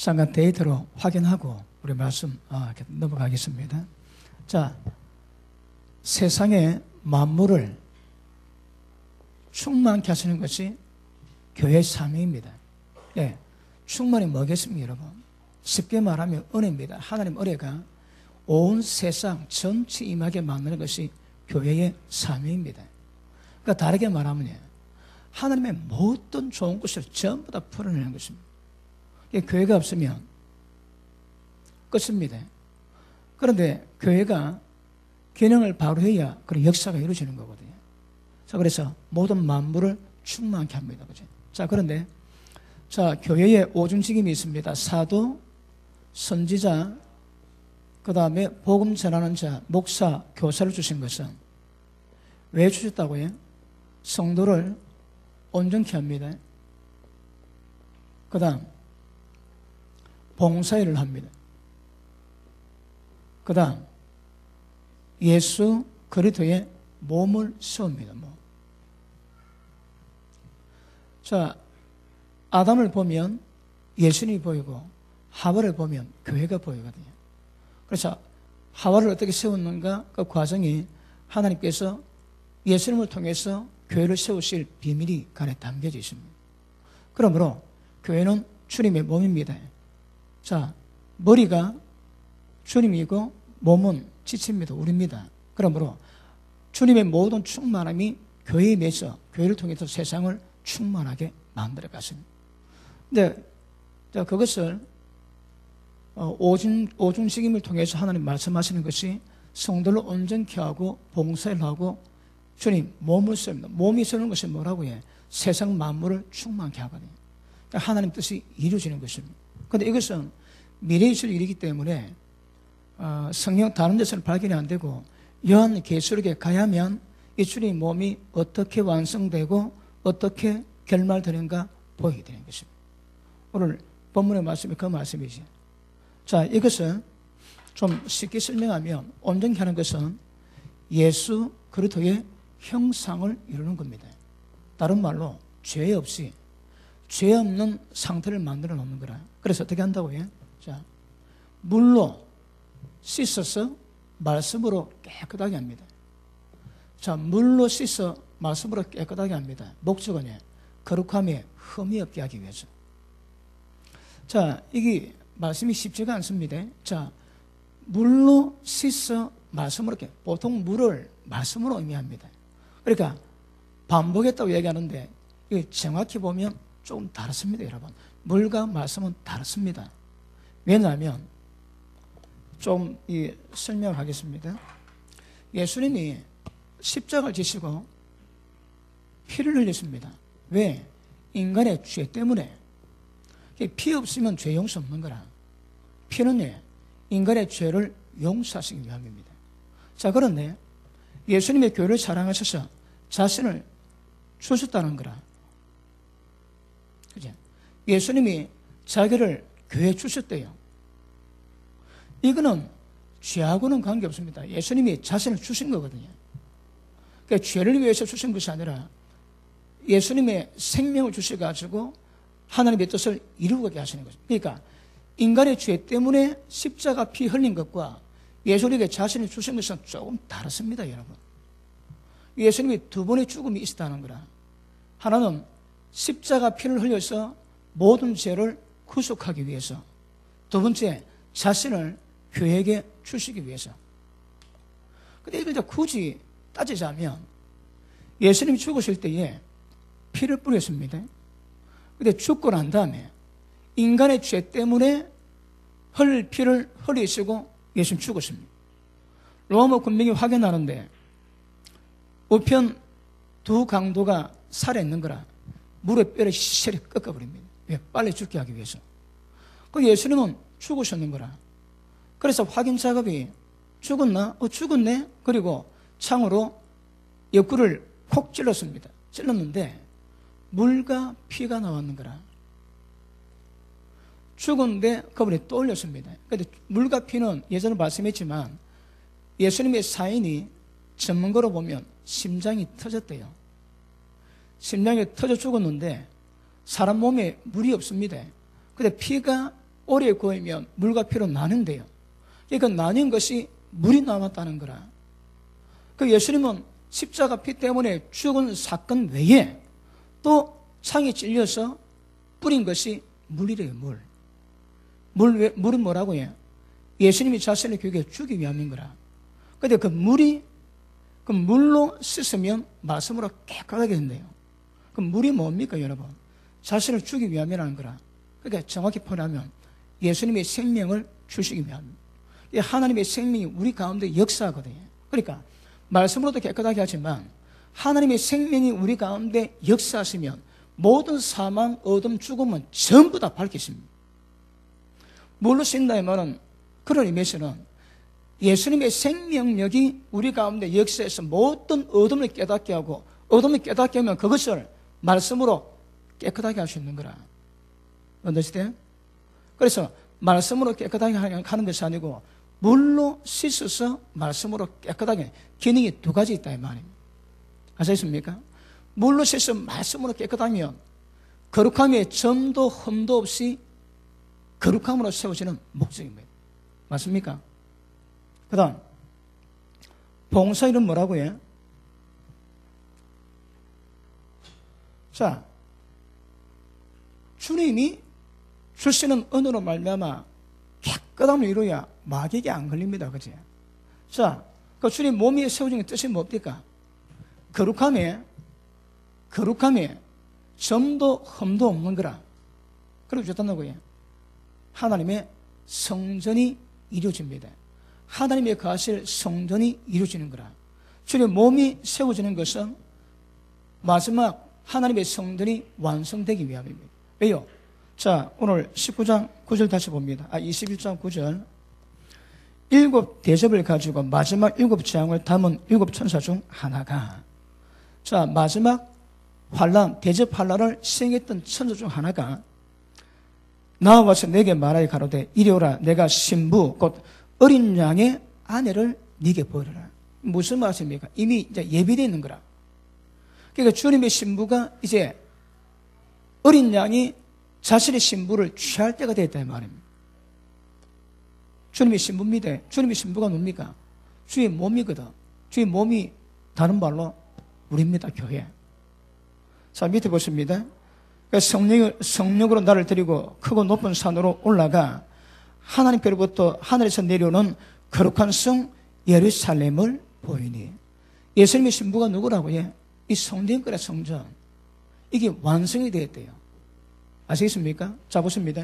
잠깐 데이터로 확인하고 우리 말씀 이렇게 넘어가겠습니다. 자, 세상의 만물을 충만케 하시는 것이 교회의 사명입니다. 예, 충만이 뭐겠습니까, 여러분? 쉽게 말하면 은혜입니다. 하나님 은혜가 온 세상 전체 임하게 만드는 것이 교회의 사명입니다. 그러니까 다르게 말하면 하나님의 모든 좋은 것을 전부 다 풀어내는 것입니다. 교회가 없으면 끝입니다. 그런데 교회가 기능을 바로 해야 그런 역사가 이루어지는 거거든요. 자, 그래서 모든 만물을 충만케 합니다. 그죠? 자, 그런데 자, 교회에 오중직임이 있습니다. 사도, 선지자, 그 다음에 복음 전하는 자, 목사, 교사를 주신 것은 왜 주셨다고요? 성도를 온전케 합니다. 그 다음 봉사일을 합니다. 그 다음 예수 그리스도의 몸을 세웁니다. 자, 아담을 보면 예수님이 보이고 하와를 보면 교회가 보이거든요. 그래서 하와를 어떻게 세웠는가? 그 과정이 하나님께서 예수님을 통해서 교회를 세우실 비밀이 그 안에 담겨져 있습니다. 그러므로 교회는 주님의 몸입니다. 자, 머리가 주님이고 몸은 지체입니다. 우리입니다. 그러므로 주님의 모든 충만함이 교회에 매서 교회를 통해서 세상을 충만하게 만들어 갔습니다. 근데 그것을 오중식임을 통해서 하나님 말씀하시는 것이 성도를 온전케 하고 봉사를 하고 주님 몸을 씁니다. 몸이 쓰는 것이 뭐라고 해? 세상 만물을 충만케 하거든요. 그러니까 하나님 뜻이 이루어지는 것입니다. 그런데 이것은 미래에 있을 일이기 때문에 성경 다른 데서는 발견이 안 되고 요한계시록에 가야면 이 주님의 몸이 어떻게 완성되고 어떻게 결말되는가 보이게 되는 것입니다. 오늘 본문의 말씀이 그 말씀이지. 자, 이것은 좀 쉽게 설명하면 온전히 하는 것은 예수 그리스도의 형상을 이루는 겁니다. 다른 말로 죄 없이 죄 없는 상태를 만들어 놓는 거라. 그래서 어떻게 한다고요? 자, 물로 씻어서 말씀으로 깨끗하게 합니다. 자, 물로 씻어 말씀으로 깨끗하게 합니다. 목적은 거룩함에 흠이 없게 하기 위해서. 자, 이게 말씀이 쉽지가 않습니다. 자, 물로 씻어 말씀으로 깨. 보통 물을 말씀으로 의미합니다. 그러니까 반복했다고 얘기하는데 이게 정확히 보면 조금 다릅니다, 여러분. 물과 말씀은 다릅니다. 왜냐하면 좀 설명하겠습니다. 예수님이 십자가를 지시고 피를 흘렸습니다. 왜? 인간의 죄 때문에. 피 없으면 죄 용서 없는 거라. 피는 인간의 죄를 용서하시기 위함입니다. 자, 그런데 예수님의 교회를 사랑하셔서 자신을 주셨다는 거라. 그죠? 예수님이 자기를 교회에 주셨대요. 이거는 죄하고는 관계없습니다. 예수님이 자신을 주신 거거든요. 그러니까 죄를 위해서 주신 것이 아니라 예수님의 생명을 주셔가지고 하나님의 뜻을 이루게 하시는 거죠. 그러니까 인간의 죄 때문에 십자가 피 흘린 것과 예수님에게 자신을 주신 것은 조금 다릅니다, 여러분. 예수님이 두 번의 죽음이 있었다는 거라. 하나는 십자가 피를 흘려서 모든 죄를 구속하기 위해서, 두 번째 자신을 교회에게 주시기 위해서. 근데 이걸 굳이 따지자면 예수님이 죽으실 때에 피를 뿌렸습니다. 근데 죽고 난 다음에 인간의 죄 때문에 흘릴 피를 흘리시고 예수님 죽었습니다. 로마 군병이 확인하는데 우편 두 강도가 살아있는 거라 무릎 뼈를 시체를 꺾어버립니다. 왜? 빨리 죽게 하기 위해서. 그 예수님은 죽으셨는 거라. 그래서 확인 작업이 죽었나? 죽었네? 그리고 창으로 옆구리를 콕 찔렀습니다. 찔렀는데 물과 피가 나왔는 거라. 죽었는데 그분이 또 올렸습니다. 그런데 물과 피는 예전에 말씀했지만 예수님의 사인이 전문가로 보면 심장이 터졌대요. 심장이 터져 죽었는데 사람 몸에 물이 없습니다. 근데 피가 오래 구우면 물과 피로 나는데요. 그러니까 나뉜 것이 물이 남았다는 거라. 그 예수님은 십자가 피 때문에 죽은 사건 외에 또 창에 찔려서 뿌린 것이 물이래요, 물. 물은 뭐라고 해요? 예수님이 자신의 교회에 주기 위함인 거라. 근데 그 물이, 그 물로 씻으면 말씀으로 깨끗하게 된대요. 그 물이 뭡니까, 여러분? 자신을 주기 위함이라는 거라. 그러니까 정확히 표현하면 예수님의 생명을 주시기 위함입니다. 하나님의 생명이 우리 가운데 역사하거든요. 그러니까 말씀으로도 깨끗하게 하지만 하나님의 생명이 우리 가운데 역사하시면 모든 사망, 어둠, 죽음은 전부 다 밝히십니다. 물로 씻는다는 말은 그런 의미에서는 예수님의 생명력이 우리 가운데 역사해서 모든 어둠을 깨닫게 하고 어둠을 깨닫게 하면 그것을 말씀으로 깨끗하게 할 수 있는 거라. 언더스탠드? 그래서 말씀으로 깨끗하게 하는 것이 아니고 물로 씻어서 말씀으로 깨끗하게 기능이 두 가지 있다 이 말입니다. 아시겠습니까? 물로 씻어서 말씀으로 깨끗하면 거룩함에 점도 흠도 없이 거룩함으로 세워지는 목적입니다. 맞습니까? 그 다음 봉사일은 뭐라고 해요? 자, 주님이 주시는 은혜로 말미암아 깨끗함을 이루어야 마귀에게 안 걸립니다. 그치? 자, 그 주님 몸 위에 세워진 뜻이 뭡니까? 거룩함에 점도 흠도 없는 거라. 그리고 좋다는 해요. 하나님의 성전이 이루어집니다. 하나님의 거하실 성전이 이루어지는 거라. 주님 몸이 세워지는 것은 마지막 하나님의 성전이 완성되기 위함입니다. 왜요? 자, 오늘 19장 9절 다시 봅니다. 21장 9절. 7 대접을 가지고 마지막 7 재앙을 담은 7 천사 중 하나가, 자, 마지막 환란, 대접 환란을 시행했던 천사 중 하나가 나와서 내게 말하여 가로되 이리 오라. 내가 신부 곧 어린 양의 아내를 네게 보이라. 무슨 말씀입니까? 이미 이제 예비되어 있는 거라. 그러니까 주님의 신부가 이제 어린 양이 자신의 신부를 취할 때가 됐다 이 말입니다. 주님의 신부입니다. 주님의 신부가 뭡니까? 주의 몸이거든. 주의 몸이 다른 말로 우리입니다. 교회. 자, 밑에 보십니다. 성령으로 나를 데리고 크고 높은 산으로 올라가 하나님께로부터 하늘에서 내려오는 거룩한 성 예루살렘을 보이니. 예수님의 신부가 누구라고 해? 이 성전 거래 성전. 이게 완성이 되었대요. 아시겠습니까? 자, 보십니다.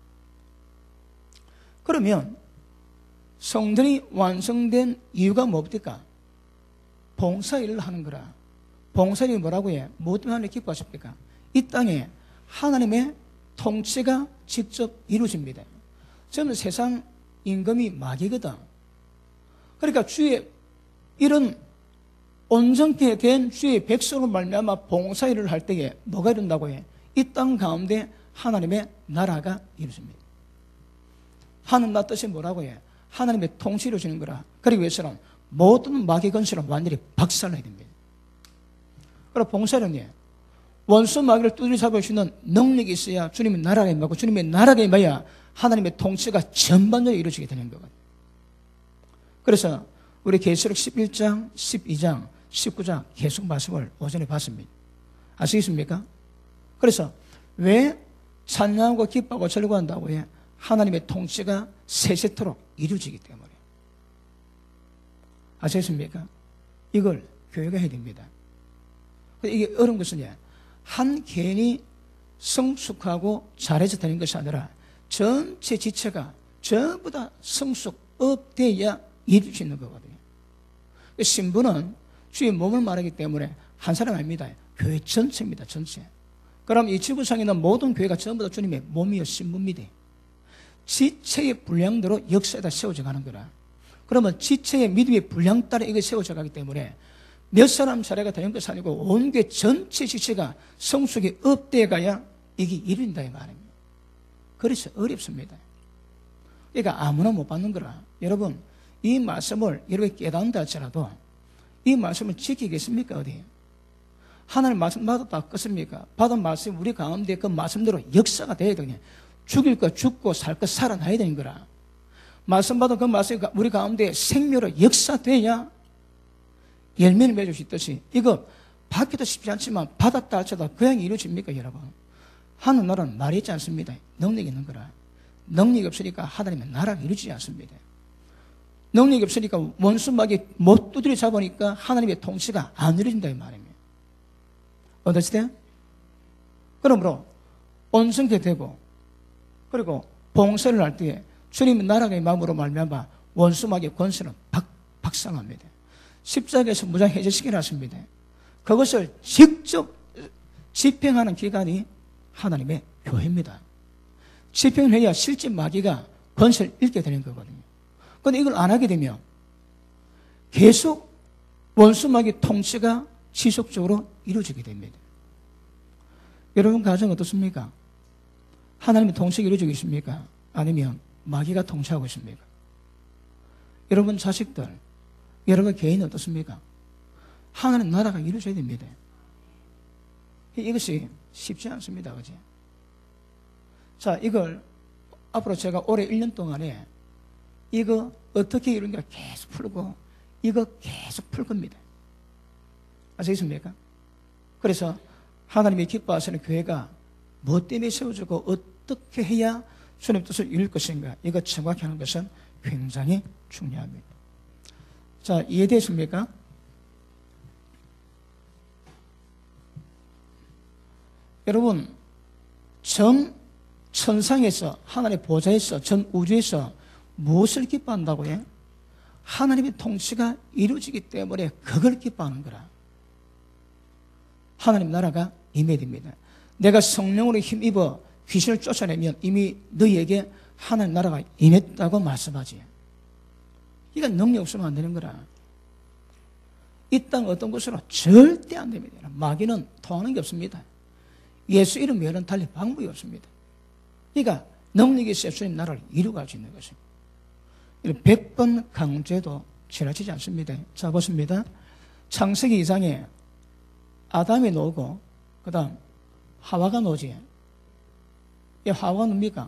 그러면 성전이 완성된 이유가 뭡니까? 봉사일을 하는 거라. 봉사일이 뭐라고 해? 무엇 때문에 하나님 기뻐하십니까? 이 땅에 하나님의 통치가 직접 이루어집니다. 저는 세상 임금이 마귀거든. 그러니까 주의 이런 온전케 된 주의 백성으로 말미암아 봉사일을 할 때에 뭐가 이룬다고 해? 이 땅 가운데 하나님의 나라가 이루어집니다. 하늘나라 뜻이 뭐라고 해? 하나님의 통치를 이루어지는 거라. 그러기 위해서는 모든 마귀 건설은 완전히 박살나야 됩니다. 그럼 봉사일은 원수 마귀를 두드려 잡을 수 있는 능력이 있어야 주님의 나라가 임하고 주님의 나라가 임해야 하나님의 통치가 전반적으로 이루어지게 되는 거거든요. 그래서 우리 계시록 11장, 12장, 19장 계속 말씀을 오전에 봤습니다. 아시겠습니까? 그래서 왜 찬양하고 기뻐하고 절거한다고 해? 하나님의 통치가 세세토록 이루어지기 때문에. 아시겠습니까? 이걸 교회가 해야 됩니다. 이게 어려운 것은 한 개인이 성숙하고 잘해서 되는 것이 아니라 전체 지체가 전부 다 성숙업돼야 이룰 수 있는 거거든요. 신부는 주의 몸을 말하기 때문에 한 사람 아닙니다. 교회 전체입니다. 전체. 그럼 이 지구상에 있는 모든 교회가 전부 다 주님의 몸이요 신부입니다. 지체의 분량대로 역사에다 세워져 가는 거라. 그러면 지체의 믿음의 분량 따라 이게 세워져 가기 때문에 몇 사람 차례가 되는 것이 아니고 온 교회 전체 지체가 성숙이 업돼 가야 이게 이룬다 이 말입니다. 그래서 어렵습니다. 그러니까 아무나 못 받는 거라. 여러분 이 말씀을 여러분이 깨닫는다 할지라도 이 말씀을 지키겠습니까? 어디? 하나님 말씀 받았다 껐습니까? 받은 말씀 우리 가운데 그 말씀대로 역사가 돼야 되냐. 죽일 것 죽고 살 것 살아나야 되는 거라. 말씀 받은 그 말씀이 우리 가운데 생명으로 역사돼야 열매를 맺을 수 있듯이, 이거 받기도 쉽지 않지만 받았다 할지라도 그냥 이루어집니까, 여러분? 하늘나라는 말이 있지 않습니다. 능력이 있는 거라. 능력이 없으니까 하나님의 나라가 이루어지지 않습니다. 능력이 없으니까 원수막이 못 두드려 잡으니까 하나님의 통치가 안 이루어진다 이 말입니다. 어떠시대요? 그러므로 온성케 되고, 그리고 봉쇄를 할 때에 주님의 나라의 마음으로 말미암아 원수막의 권세는 박살납니다. 십자가에서 무장 해제시켜 놨습니다. 그것을 직접 집행하는 기관이 하나님의 교회입니다. 집행을 해야 실제 마귀가 권세를 잃게 되는 거거든요. 그런데 이걸 안 하게 되면 계속 원수마귀 통치가 지속적으로 이루어지게 됩니다. 여러분 가정 어떻습니까? 하나님의 통치가 이루어지고 있습니까? 아니면 마귀가 통치하고 있습니까? 여러분 자식들, 여러분 개인 어떻습니까? 하나님 나라가 이루어져야 됩니다. 이것이 쉽지 않습니다. 그지? 자, 이걸 앞으로 제가 올해 1년 동안에 이거 어떻게 이루는가 계속 풀고 이거 계속 풀 겁니다. 아시겠습니까? 그래서 하나님이 기뻐하시는 교회가 뭐 때문에 세워지고 어떻게 해야 주님 뜻을 이룰 것인가, 이거 정확히 하는 것은 굉장히 중요합니다. 자, 이해되십니까? 여러분, 전 천상에서, 하나님의 보좌에서, 전 우주에서 무엇을 기뻐한다고요? 하나님의 통치가 이루어지기 때문에 그걸 기뻐하는 거라. 하나님 나라가 임해야 됩니다. 내가 성령으로 힘입어 귀신을 쫓아내면 이미 너희에게 하나님 나라가 임했다고 말씀하지. 이거 능력 없으면 안 되는 거라. 이 땅 어떤 곳으로 절대 안 됩니다. 마귀는 통하는 게 없습니다. 예수 이름 외에는 달리 방법이 없습니다. 그러니까 능력이 있어야 주님 나라를 이루어갈 수 있는 것입니다. 100번 강조해도 지나치지 않습니다. 자, 보십니다. 창세기 2장에 아담이 나오고 그 다음 하와가 나오지. 이 하와가 뭡니까?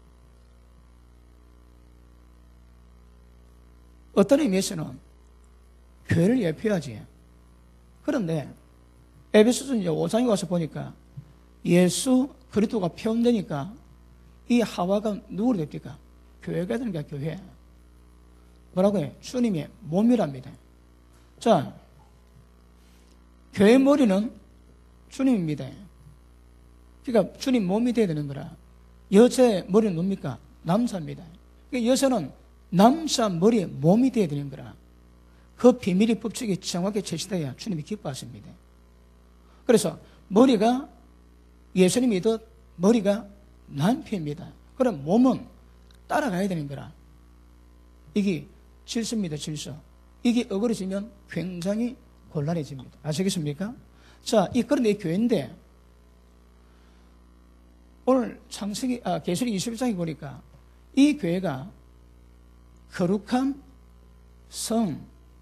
어떤 의미에서는 교회를 예표하지. 그런데 에베소서 5장에 와서 보니까 예수 그리스도가 표현되니까 이 하와가 누구로 됩니까? 교회가 되는 거야, 교회. 뭐라고 해? 주님의 몸이랍니다. 자, 교회 머리는 주님입니다. 그러니까 주님 몸이 되어야 되는 거라. 여자의 머리는 뭡니까? 남자입니다. 그러니까 여자는 남자 머리에 몸이 되어야 되는 거라. 그 비밀이 법칙이 정확하게 제시되어야 주님이 기뻐하십니다. 그래서 머리가 예수님이듯 머리가 남편입니다. 그럼 몸은 따라가야 되는 거라. 이게 질서입니다, 질서. 이게 어그러지면 굉장히 곤란해집니다. 아시겠습니까? 자, 그런데 이 교회인데, 오늘 계시록 21장에 보니까 이 교회가 거룩한 성,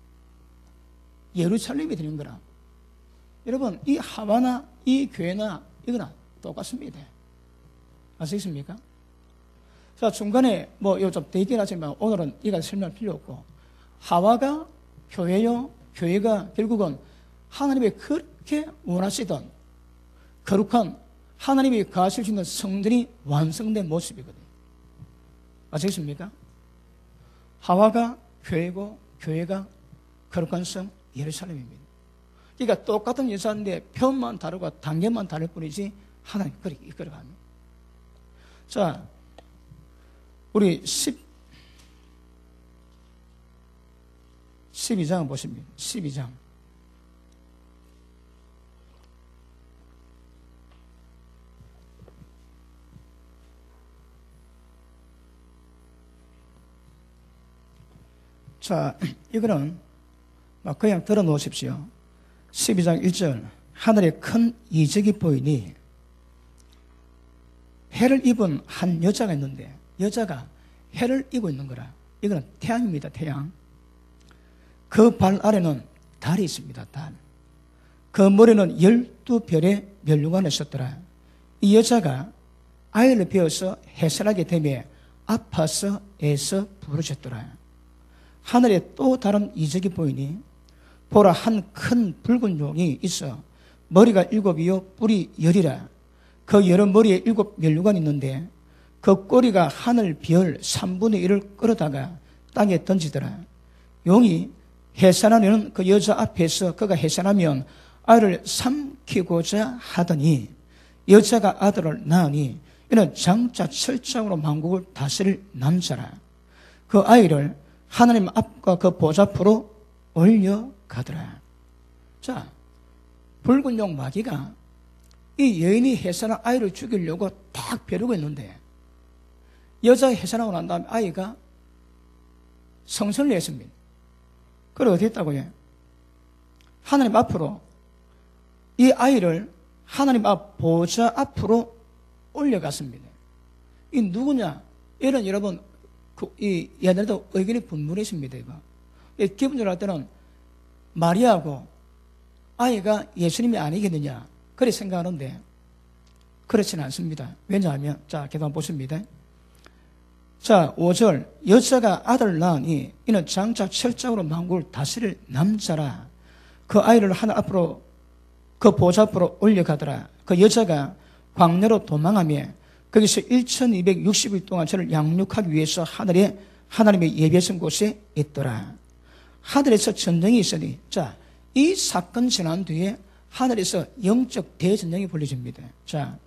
예루살렘이 되는 거라. 여러분, 이 하와나 이 교회나 이거나 똑같습니다. 아시겠습니까? 자, 중간에 좀 되긴 하지만 오늘은 이가 설명할 필요 없고, 하와가 교회요, 교회가 결국은 하나님이 그렇게 원하시던 거룩한 하나님이 거하실 수 있는 성전이 완성된 모습이거든요. 아시겠습니까? 하와가 교회고 교회가 거룩한 성 예루살렘입니다. 그러니까 똑같은 여사인데 편만 다르고 단계만 다를 뿐이지 하나님 그렇게 이끌어갑니다. 자, 우리 12장 보십니다. 12장. 자, 이거는 그냥 들어 놓으십시오. 12장 1절. 하늘에 큰 이적이 보이니 해를 입은 한 여자가 있는데, 여자가 해를 입고 있는 거라. 이거는 태양입니다, 태양. 그 발 아래는 달이 있습니다, 달. 그 머리는 12별의 면류관에 있었더라. 이 여자가 아이를 베어서 해산하게 되며 아파서 애써 부르짖더라. 하늘에 또 다른 이적이 보이니 보라, 한 큰 붉은 용이 있어 머리가 7이요 뿔이 10이라. 그 여러 머리에 7 면류관이 있는데 그 꼬리가 하늘 별 3분의 1을 끌어다가 땅에 던지더라. 용이 해산하려는 그 여자 앞에서 그가 해산하면 아이를 삼키고자 하더니 여자가 아들을 낳으니 이는 장차 철장으로 만국을 다스릴 남자라. 그 아이를 하나님 앞과 그 보좌 앞으로 올려가더라. 자, 붉은 용 마귀가 이 여인이 해산한 아이를 죽이려고 딱 벼르고 있는데 여자가 해산하고 난 다음에 아이가 성선을 했습니다. 그래 어떻게 했다고요? 하나님 앞으로 이 아이를 하나님 앞 보좌 앞으로 올려갔습니다. 이 누구냐? 이런 여러분 이 옛날에도 의견이 분분했습니다. 이거. 기본적으로 할 때는 마리아하고 아이가 예수님이 아니겠느냐 그렇게 생각하는데 그렇지는 않습니다. 왜냐하면 자 계속 보십니다. 자 5절 여자가 아들을 낳으니 이는 장차 철장으로 만국을 다스릴 남자라. 그 아이를 하나 앞으로 그 보좌 앞으로 올려가더라. 그 여자가 광야로 도망하며 거기서 1260일 동안 저를 양육하기 위해서 하늘에 하나님의 예배선 곳에 있더라. 하늘에서 전쟁이 있으니 자, 이 사건 지난 뒤에 하늘에서 영적 대전쟁이 벌어집니다. 자,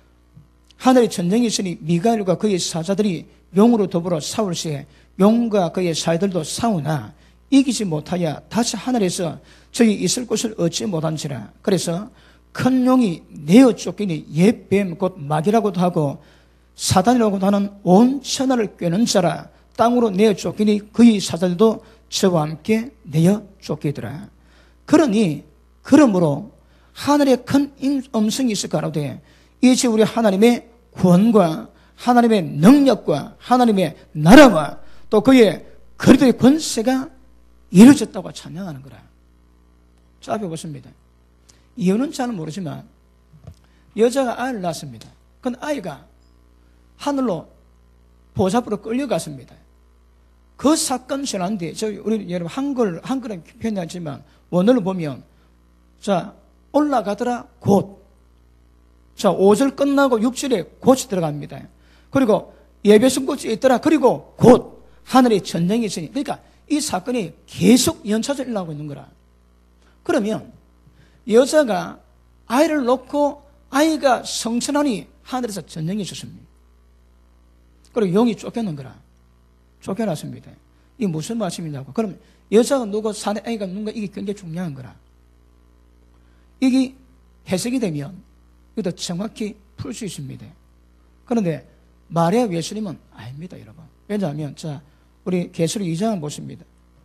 하늘에 전쟁이 있으니 미가엘과 그의 사자들이 용으로 더불어 싸울 시에 용과 그의 사자들도 싸우나 이기지 못하여 다시 하늘에서 저희 있을 곳을 얻지 못한지라. 그래서 큰 용이 내어 쫓기니 옛 뱀 곧 마귀라고도 하고 사단이라고도 하는 온 천하를 꿰는 자라. 땅으로 내어 쫓기니 그의 사자들도 저와 함께 내어 쫓기더라. 그러므로 하늘에 큰 음성이 있을 거라되 이제 우리 하나님의 구원과 하나님의 능력과 하나님의 나라와 또 그의 그리스도의 권세가 이루어졌다고 찬양하는 거라. 자, 앞에 보십니다. 이유는 잘 모르지만 여자가 아이를 낳았습니다. 그 아이가 하늘로 보좌 앞으로 끌려갔습니다. 그 사건 지난 뒤에 우리 여러분 한글은 표현하지만 원어를 보면 자 올라가더라 곧 자 5절 끝나고 6절에 곧이 들어갑니다. 그리고 예배선 곳에 있더라. 그리고 곧 하늘에 전쟁이 있으니 그러니까 이 사건이 계속 연차적으로 일어나고 있는 거라. 그러면 여자가 아이를 놓고 아이가 성천하니 하늘에서 전쟁이 있었습니다. 그리고 용이 쫓겨난 거라. 쫓겨났습니다. 이게 무슨 말씀이냐고. 그럼 여자가 누구 사내 아이가 누군가 이게 굉장히 중요한 거라. 이게 해석이 되면 이것도 정확히 풀 수 있습니다. 그런데 마리아 예수님은 아닙니다, 여러분. 왜냐하면 자 우리 계시록 2장을 보십니다.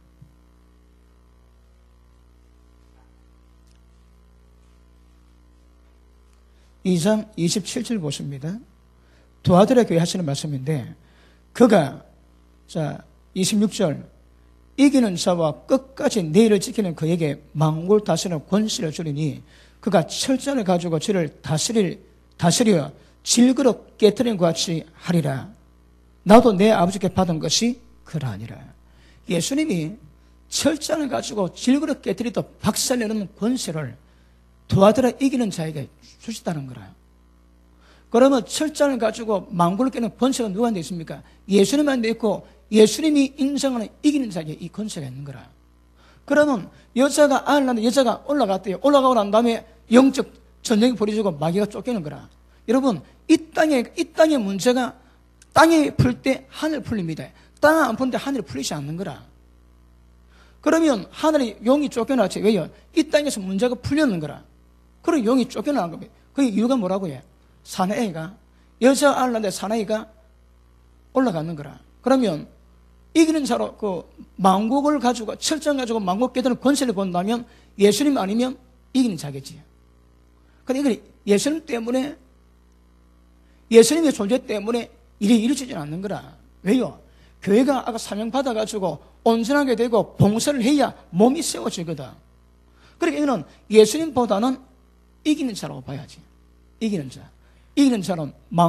2장 27절 보십니다. 두아들의 교회 하시는 말씀인데 그가 자 26절 이기는 자와 끝까지 내일을 지키는 그에게 만국을 다스리는 권세를 주리니 그가 철장을 가지고 저를 다스려 질그릇 깨트린 것 같이 하리라. 나도 내 아버지께 받은 것이 그러하니라. 예수님이 철장을 가지고 질그릇 깨트리듯 박살내는 권세를 두아들아 이기는 자에게 주시다는 거라. 그러면 철장을 가지고 만국을 깨는 권세가 누구한테 있습니까? 예수님한테 있고 예수님이 인정하는 이기는 자에게 이 권세가 있는 거라. 그러면 여자가 아이를 낳는데 여자가 올라갔대요. 올라가고 난 다음에 영적 전쟁이 벌어지고 마귀가 쫓기는 거라. 여러분 이 땅의 문제가 땅에 풀 때 하늘 풀립니다. 땅 안 풀 때 하늘이 풀리지 않는 거라. 그러면 하늘이 용이 쫓겨나지. 왜요? 이 땅에서 문제가 풀렸는 거라. 그리고 용이 쫓겨나는 겁니다. 그 이유가 뭐라고 해? 사내가 여자 아이를 낳는데 사내가 올라가는 거라. 그러면 이기는 자로 그 만국을 가지고 철장 가지고 만국 깨달은 권세를 본다면 예수님 아니면 이기는 자겠지. 그러니까 이걸 예수님 때문에 예수님의 존재 때문에 일이 이루어지지 않는 거라. 왜요? 교회가 아까 사명 받아가지고 온전하게 되고 봉사를 해야 몸이 세워지거든. 그러니까 이거는 예수님보다는 이기는 자라고 봐야지. 이기는 자. 이기는 자는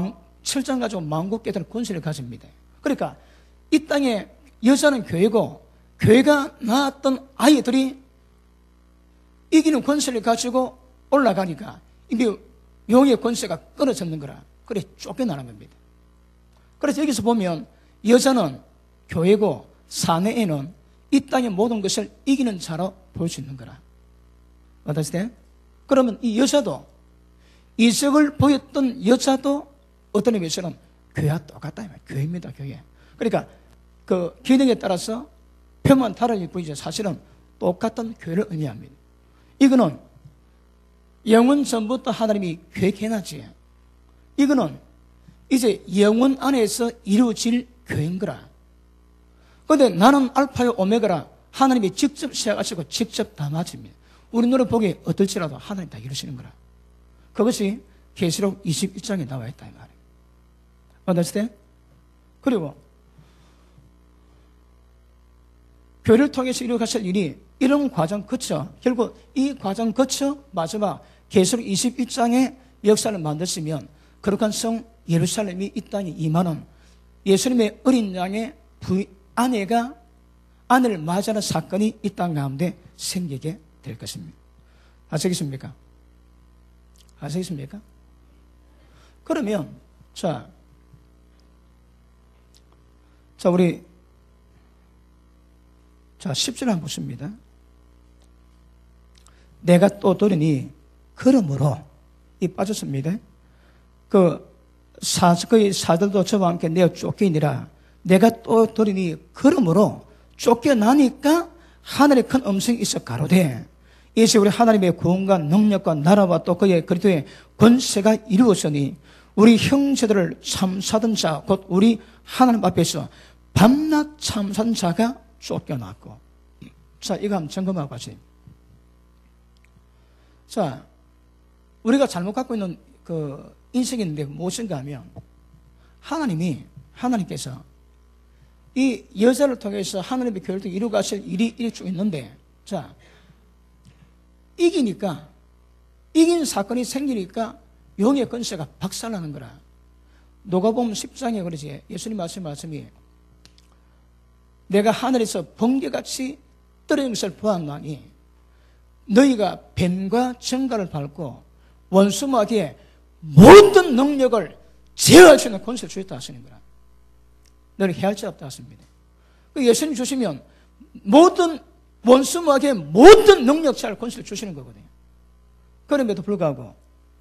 철장 가지고 만국 깨달은 권세를 가집니다. 그러니까 이 땅에 여자는 교회고 교회가 낳았던 아이들이 이기는 권세를 가지고 올라가니까 이게 용의 권세가 끊어졌는 거라. 그래 쫓겨나는 겁니다. 그래서 여기서 보면 여자는 교회고 사내에는 이 땅의 모든 것을 이기는 자로 볼 수 있는 거라. 맞았을 때? 그러면 이 여자도 이적을 보였던 여자도 어떤 의미에서는 교회와 똑같다. 교회입니다. 교회. 그러니까 그 기능에 따라서 표만 다르게 보이죠. 사실은 똑같은 교회를 의미합니다. 이거는 영원 전부터 하나님이 계획해놨지. 이거는 이제 영원 안에서 이루어질 교회인 거라. 그런데 나는 알파요 오메가라. 하나님이 직접 시작하시고 직접 다 마칩니다. 우리 눈에 보기에 어떨지라도 하나님 다 이루시는 거라. 그것이 계시록 21장에 나와 있다 이 말이에요. 맞았을 때? 그리고 교회를 통해서 이루어가실 일이 이런 과정 거쳐 결국 이 과정 거쳐 마지막 계시록 21장의 역사를 만드시면 거룩한 성 예루살렘이 이 땅에 임하는 예수님의 어린 양의 아내가 아내를 맞이하는 사건이 이 땅 가운데 생기게 될 것입니다. 아시겠습니까? 아시겠습니까? 그러면 자 우리 10절 한번 보십니다. 내가 또 들으니 그러므로 이 빠졌습니다. 그의 사들도 저와 함께 내어 쫓기니라. 내가 또 들으니 그러므로 쫓겨나니까 하늘에 큰 음성이 있어 가로되 이제 우리 하나님의 구원과 능력과 나라와 또 그의 그리스도의 권세가 이루어서니 우리 형제들을 참사던 자 곧 우리 하나님 앞에서 밤낮 참사던 자가 쫓겨났고. 자, 이거 한번 점검하고 가세요. 자, 우리가 잘못 갖고 있는 그 인생이 있는데 무엇인가 하면 하나님께서 이 여자를 통해서 하나님의 교회를 이루어 가실 일이 쭉 있는데, 자, 이긴 사건이 생기니까 용의 권세가 박살나는 거라. 누가복음 10장에 그러지. 예수님 말씀이 내가 하늘에서 번개같이 떨어진 것을 보았나니 너희가 뱀과 정갈을 밟고 원수마귀의 모든 능력을 제어할 수 있는 권세를 주셨다 하시는 거라. 너는 해할 수 없다 하십니다. 예수님 주시면 모든 원수마귀의 모든 능력자를 권세를 주시는 거거든요. 그럼에도 불구하고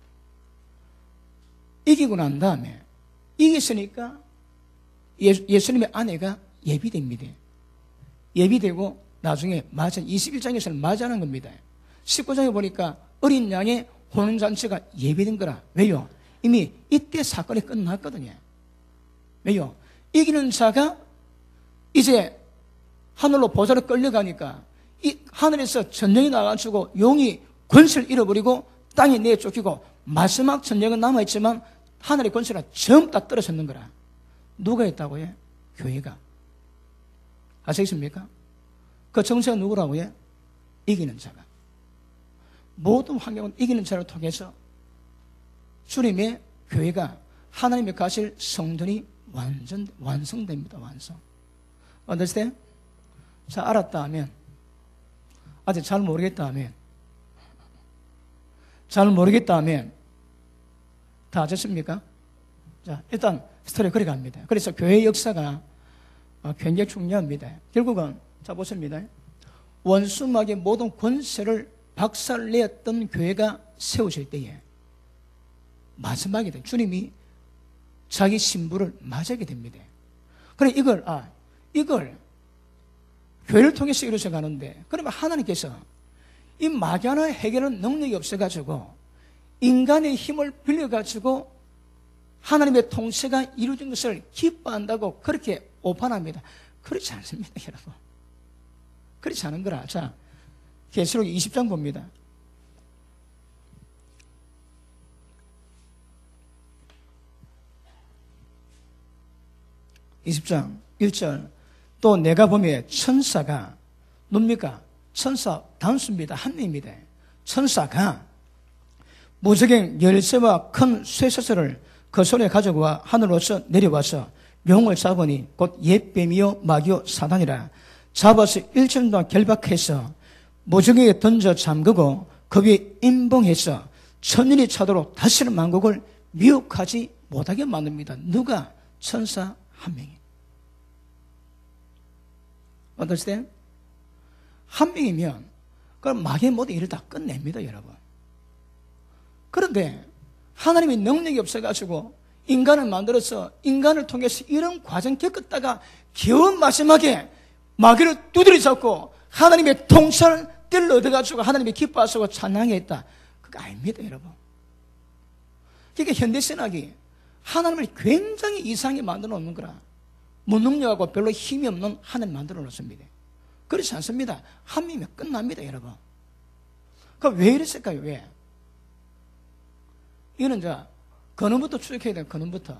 이기고 난 다음에 이겼으니까 예수님의 아내가 예비됩니다. 예비되고 나중에 21장에서는 맞이하는 겁니다. 19장에 보니까 어린 양의 혼인잔치가 예비된 거라. 왜요? 이미 이때 사건이 끝났거든요. 왜요? 이기는 자가 이제 하늘로 보좌로 끌려가니까 이 하늘에서 전령이 나가지고 용이 권세를 잃어버리고 땅에 내쫓기고 마지막 전령은 남아있지만 하늘의 권세가 전부 다 떨어졌는 거라. 누가 했다고 해? 교회가. 아시겠습니까? 그 정체가 누구라고 해? 이기는 자가. 모든 환경은 이기는 자를 통해서 주님의 교회가 하나님의 가실 성전이 완성됩니다. 완성. understand? 자, 알았다 하면, 아직 잘 모르겠다 하면, 다 아셨습니까? 자, 일단 스토리 그리 갑니다. 그래서 교회의 역사가 굉장히 중요합니다. 결국은, 자, 보십니다. 원수마귀의 모든 권세를 박살내었던 교회가 세우실 때에 마지막에 주님이 자기 신부를 맞이하게 됩니다. 그래, 이걸 교회를 통해서 이루어져 가는데, 그러면 하나님께서 이 마귀를 해결하는 능력이 없어가지고 인간의 힘을 빌려가지고 하나님의 통치가 이루어진 것을 기뻐한다고 그렇게 오판합니다. 그렇지 않습니다, 여러분. 그렇지 않은 거라. 자, 계시록 20장 봅니다. (20장) 1절 또 내가 보매 천사가 뭡니까? 천사 단수입니다. 한 명입니다. 천사가 무적행 열쇠와 큰 쇠사슬을 그 손에 가져와 하늘로서 내려와서 용을 잡으니 곧 옛뱀이요 마귀요 사단이라. 잡아서 일주일 동안 결박해서 무저기에 던져 잠그고 그 위에 임봉해서 천년이 차도록 다시는 만국을 미혹하지 못하게 만듭니다. 누가? 천사 한 명이. 어떠세요? 한 명이면 그럼 마귀의 모든 일을 다 끝냅니다, 여러분. 그런데 하나님의 능력이 없어가지고 인간을 만들어서 인간을 통해서 이런 과정 겪었다가 겨우 마지막에 마귀를 두드려 잡고 하나님의 통찰을 얻어가지고 하나님의 기뻐하시고 찬양했다. 그거 아닙니다, 여러분. 그러니까 현대신학이 하나님을 굉장히 이상하게 만들어 놓는 거라. 무능력하고 별로 힘이 없는 하나님 만들어 놓습니다. 그렇지 않습니다. 한 명이면 끝납니다, 여러분. 그럼 왜 이랬을까요? 왜? 이거는 이제 근원부터 추적해야 돼요. 근원부터.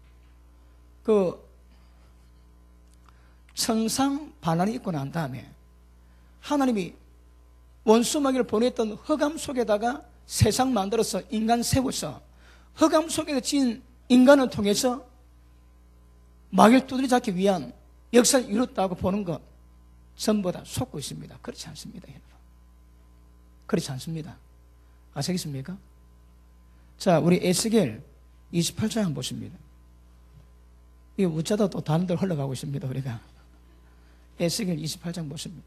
천상 반란이 있고 난 다음에 하나님이 원수 마귀를 보냈던 흑암 속에다가 세상 만들어서 인간 세워서 흑암 속에서 지은 인간을 통해서 마귀를 두드려 잡기 위한 역사를 이뤘다고 보는 것 전부 다 속고 있습니다. 그렇지 않습니다, 여러분. 그렇지 않습니다. 아시겠습니까? 자, 우리 에스겔 28장 한번 보십니다. 이 우짜도 또 다른 데로 흘러가고 있습니다, 우리가. 에스겔 28장 보십니다.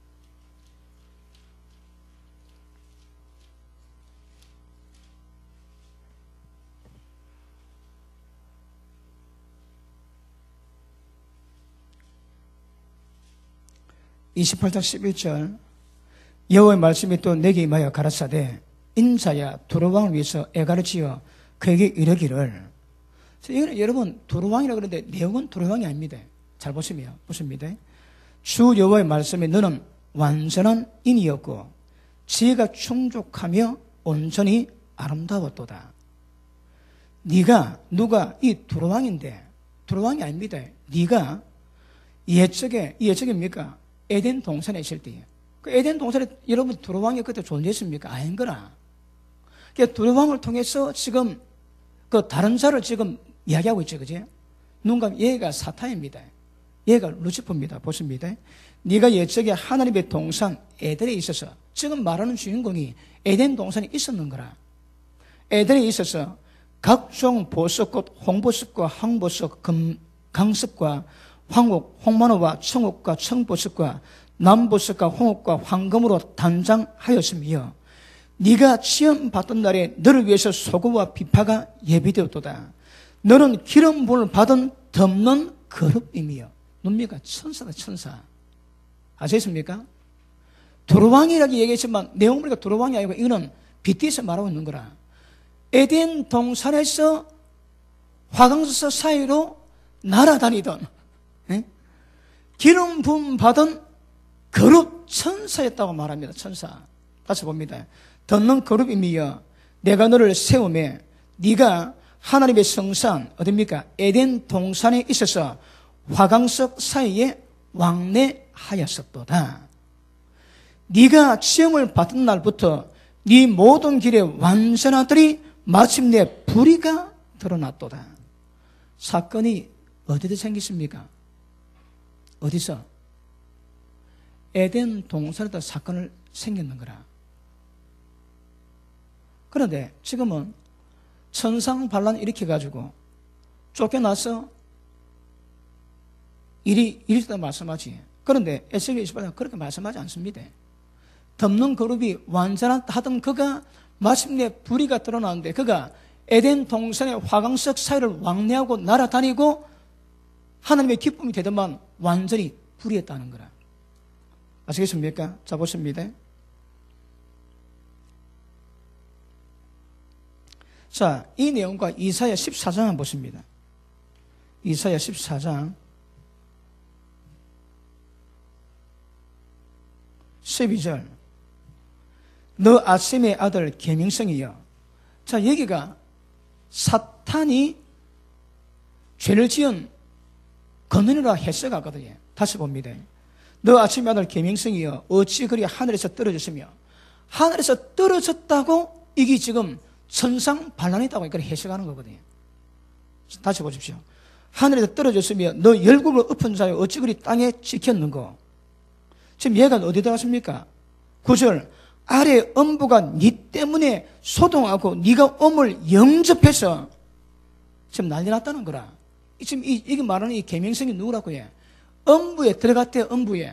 (28장 11절) 여호와의 말씀이 또 내게 임하여 가라사대 인자야 두로왕을 위해서 애가를 지어 그에게 이르기를. 이거는 여러분 두로왕이라고 그러는데 내용은 두로왕이 아닙니다. 잘 보시면 보십니다. 주 여호와의 말씀에 너는 완전한 인이었고 지혜가 충족하며 온전히 아름다웠도다. 네가 누가 이 두로왕인데 두로왕이 아닙니다. 네가 옛적에 뭡니까? 에덴 동산에 있을 때예요. 그 에덴 동산에 여러분 두로왕이 그때 존재했습니까? 아닌 거라. 그러니까 두로왕을 통해서 지금 그 다른 자를 지금 이야기하고 있죠, 그지? 누군가 얘가 사탄입니다. 얘가 루시퍼입니다. 보십니다. 네가 옛적에 하나님의 동산 에덴에 있어서 지금 말하는 주인공이 에덴 동산에 있었는 거라. 에덴에 있어서 각종 보석꽃, 홍보석과 황보석, 강석과 황옥, 홍만호와 청옥과 청보석과 남보석과 홍옥과 황금으로 단장하였으며 네가 시험받던 날에 너를 위해서 소고와 비파가 예비되었도다. 너는 기름 부음을 받은 덮는 그룹이며. 뭡니까? 천사다, 천사. 아시겠습니까? 두로왕이라고 얘기했지만 내용 보니까 두로왕이 아니고 이거는 빗대서 말하고 있는 거라. 에덴 동산에서 화강서 사이로 날아다니던 기름 부음 받은 그룹 천사였다고 말합니다. 천사. 다시 봅니다. 덮는 그룹이며 내가 너를 세우매 네가 하나님의 성산 어딥니까? 에덴 동산에 있어서 화강석 사이에 왕래하였었도다. 네가 시험을 받은 날부터 네 모든 길에 완전하더니 마침내 불의가 드러났도다. 사건이 어디서 생겼습니까? 어디서? 에덴 동산에다 사건을 생겼는 거라. 그런데 지금은 천상 반란 일으켜가지고 쫓겨나서 일이 있다 말씀하지. 그런데 에스겔 28장 그렇게 말씀하지 않습니다. 덮는 그룹이 완전하던 그가 마침내 불의가 드러나는데 그가 에덴 동산의 화강석 사이를 왕래하고 날아다니고 하나님의 기쁨이 되더만 완전히 불의했다는 거라. 아시겠습니까? 자, 보십니다. 자, 이 내용과 이사야 14장 한번 보십니다. 이사야 14장 12절 너 아셈의 아들 계명성이여. 자, 여기가 사탄이 죄를 지은 근원이라 해석하거든요. 다시 봅니다. 너 아침의 아들 계명성이여 어찌 그리 하늘에서 떨어졌으며. 하늘에서 떨어졌다고 이게 지금 천상 반란이다고 그렇게 해석하는 거거든요. 다시 보십시오. 하늘에서 떨어졌으며 너 열국을 엎은 자여 어찌 그리 땅에 지켰는고. 지금 얘가 어디 들어갔습니까? 9절 아래 음부가 네 때문에 소동하고 네가 음을 영접해서 지금 난리 났다는 거라. 지금 이게 말하는 이 계명성이 누구라고 해? 음부에 들어갔대. 음부에.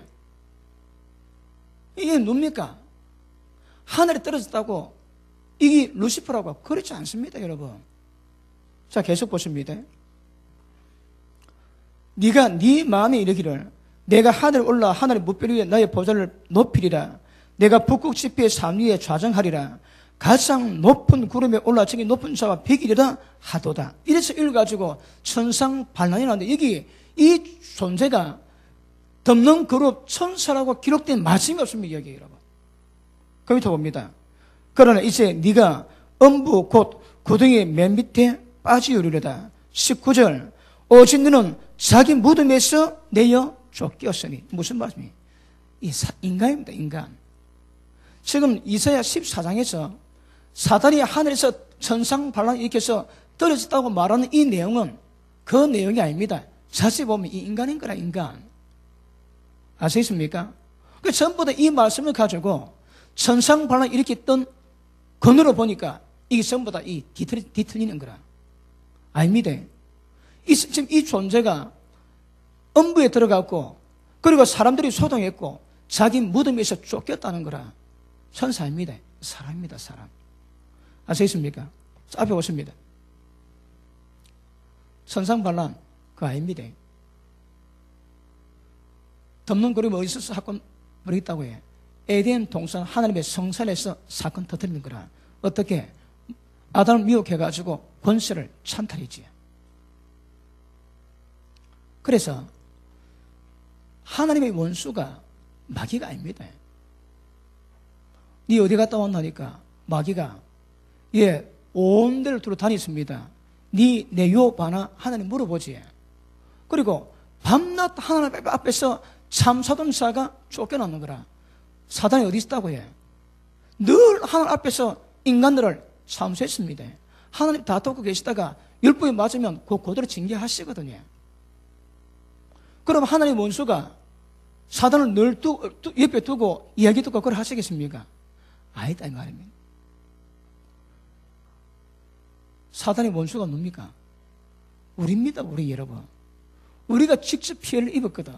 이게 누굽니까? 하늘에 떨어졌다고 이게 루시퍼라고 그렇지 않습니다, 여러분. 자, 계속 보십니다. 네가 네 마음에 이르기를 내가 하늘에 올라 하늘의 무별 위에 나의 보좌를 높이리라. 내가 북극 지폐의 산 위에 좌정하리라. 가장 높은 구름에 올라 저기 높은 자와 비기리라 하도다. 이래서 읽어가지고 천상반란이 나는데 여기 이 존재가 덮는 그룹 천사라고 기록된 말씀이 없습니다, 여기 여러분. 그 밑에 봅니다. 그러나 이제 네가 음부 곧 구덩이 맨 밑에 빠지우리로다. 19절 오직 너는 자기 무덤에서 내어 쫓겼으니. 무슨 말씀이? 인간입니다, 인간. 지금 이사야 14장에서 사단이 하늘에서 천상반란 일으켜서 떨어졌다고 말하는 이 내용은 그 내용이 아닙니다. 자세히 보면 이 인간인 거라, 인간. 아시겠습니까? 그 전부 다 이 말씀을 가지고 천상반란 일으켰던 근으로 보니까 이게 전부 다 이 뒤틀리는 거라. 아닙니다. 지금 이 존재가 음부에 들어갔고 그리고 사람들이 소동했고 자기 무덤에서 쫓겼다는 거라. 천사입니다. 사람입니다, 사람. 아시겠습니까? 앞에 보십니다. 천상반란 그거 아닙니다. 덮는 그림이 어디서 사건 벌이겠다고 해? 에덴 동산 하나님의 성산에서 사건 터뜨리는 거라. 어떻게? 아담을 미혹해가지고 권세를 찬탈이지. 그래서 하나님의 원수가 마귀가 아닙니다. 네 어디 갔다 왔나니까 마귀가 온 데를 두루 다녔습니다. 네 내요 바나 하나님 물어보지. 그리고 밤낮 하나님 앞에서 참사동사가 쫓겨나는 거라. 사단이 어디 있다고 해? 늘 하나님 앞에서 인간들을 참수했습니다. 하나님 다 돕고 계시다가 율법에 맞으면 그대로 징계하시거든요. 그럼 하나님 원수가 사단을 늘 옆에 두고 이야기 듣고 그걸 하시겠습니까? 아니다 이 말입니다. 사단의 원수가 뭡니까? 우리입니다, 우리 여러분. 우리가 직접 피해를 입었거든.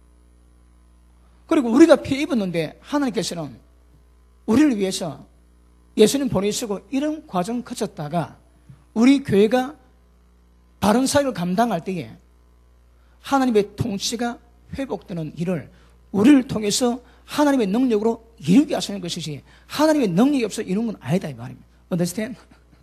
그리고 우리가 피해 입었는데 하나님께서는 우리를 위해서 예수님 보내시고 이런 과정 거쳤다가 우리 교회가 바른 사역을 감당할 때에 하나님의 통치가 회복되는 일을 우리를 통해서 하나님의 능력으로 이루게 하시는 것이지 하나님의 능력이 없어 이루는 건 아니다 이 말입니다. Understand?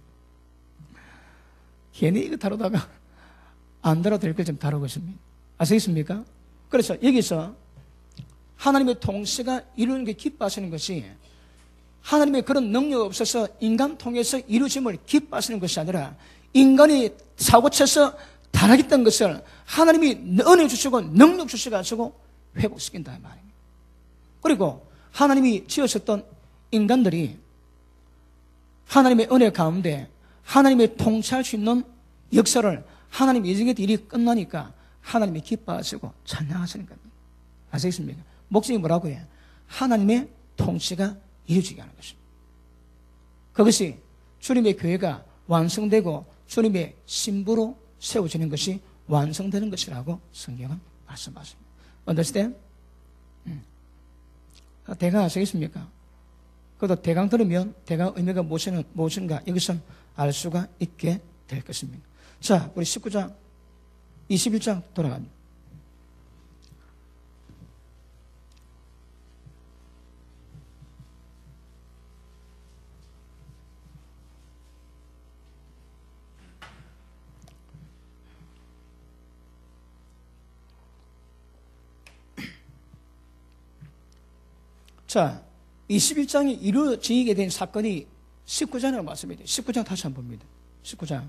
괜히 이거 다루다가 안 다뤄도 될 걸 좀 다루고 있습니다. 아시겠습니까? 그래서 여기서 하나님의 통치가 이루는 게 기뻐하시는 것이 하나님의 그런 능력이 없어서 인간 통해서 이루어짐을 기뻐하시는 것이 아니라 인간이 사고쳐서 타락했던 것을 하나님이 은혜 주시고 능력 주셔가지고 회복시킨다 말입니다. 그리고 하나님이 지으셨던 인간들이 하나님의 은혜 가운데 하나님의 통치할 수 있는 역사를 하나님 예정의 일이 끝나니까 하나님이 기뻐하시고 찬양하시는 겁니다. 아시겠습니까? 목적이 뭐라고 해요? 하나님의 통치가 이루어지게 하는 것입니다. 그것이 주님의 교회가 완성되고 주님의 신부로 세워지는 것이 완성되는 것이라고 성경은 말씀하십니다. Understand? 대강 아시겠습니까? 그래도 대강 들으면 대강 의미가 무엇인가 여기서 알 수가 있게 될 것입니다. 자, 우리 19장 21장 돌아갑니다. 자, 21장이 이루어지게 된 사건이 19장이라고 말씀입니다. 19장 다시 한번 봅니다. 19장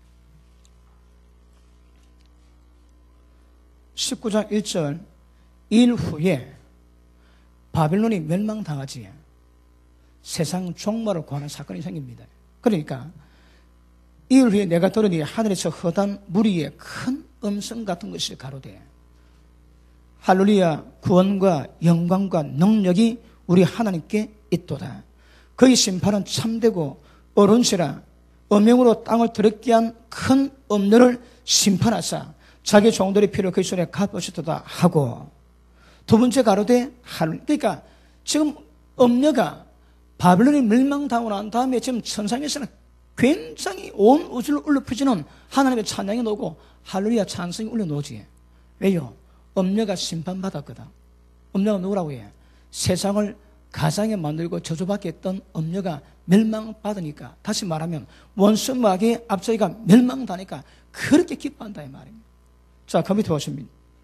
1절 일 후에 바벨론이 멸망당하지 세상 종말을 구하는 사건이 생깁니다. 그러니까 이를 위해 내가 들으니 하늘에서 허다한 무리의 큰 음성 같은 것이 가로되 할렐루야 구원과 영광과 능력이 우리 하나님께 있도다. 그의 심판은 참되고 어른시라 음행으로 땅을 더럽게 한 큰 음녀를 심판하사 자기 종들의 피를 그의 손에 갚으시도다 하고, 두 번째 가로되 그러니까 지금 음녀가 바벨론이 멸망당하고 난 다음에 지금 천상에서는 굉장히 온 우주를 울려 퍼지는 하나님의 찬양이 나오고 할렐루야 찬송이 울려 나오지. 왜요? 음녀가 심판받았거든. 음녀가 누구라고 해? 세상을 가상에 만들고 저주받게 했던 음녀가 멸망받으니까, 다시 말하면 원수 마귀의 앞서기가 멸망다니까 그렇게 기뻐한다 이 말입니다. 자, 그 밑에 보십니다.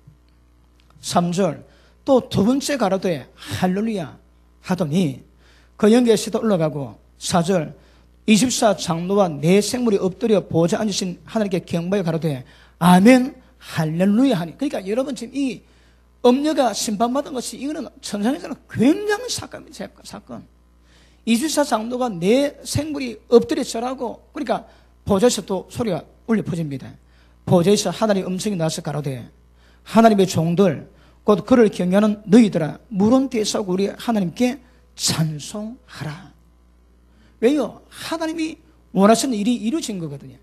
3절 또 두 번째 가로되 할렐루야 하더니 그 연계에서 올라가고, 4절 24장로와 네 생물이 엎드려 보좌 앉으신 하나님께 경배하여 가로되 아멘 할렐루야 하니. 그러니까 여러분 지금 이 음녀가 심판받은 것이 이거는 천상에서는 굉장한 사건입니다. 사건. 24장로가 네 생물이 엎드려 절하고, 그러니까 보좌에서 또 소리가 울려 퍼집니다. 보좌에서 하나님의 음성이 나서 가로되 하나님의 종들 곧 그를 경외하는 너희들아 물은 뒤에서 우리 하나님께 찬송하라. 왜요? 하나님이 원하시는 일이 이루어진 거거든요.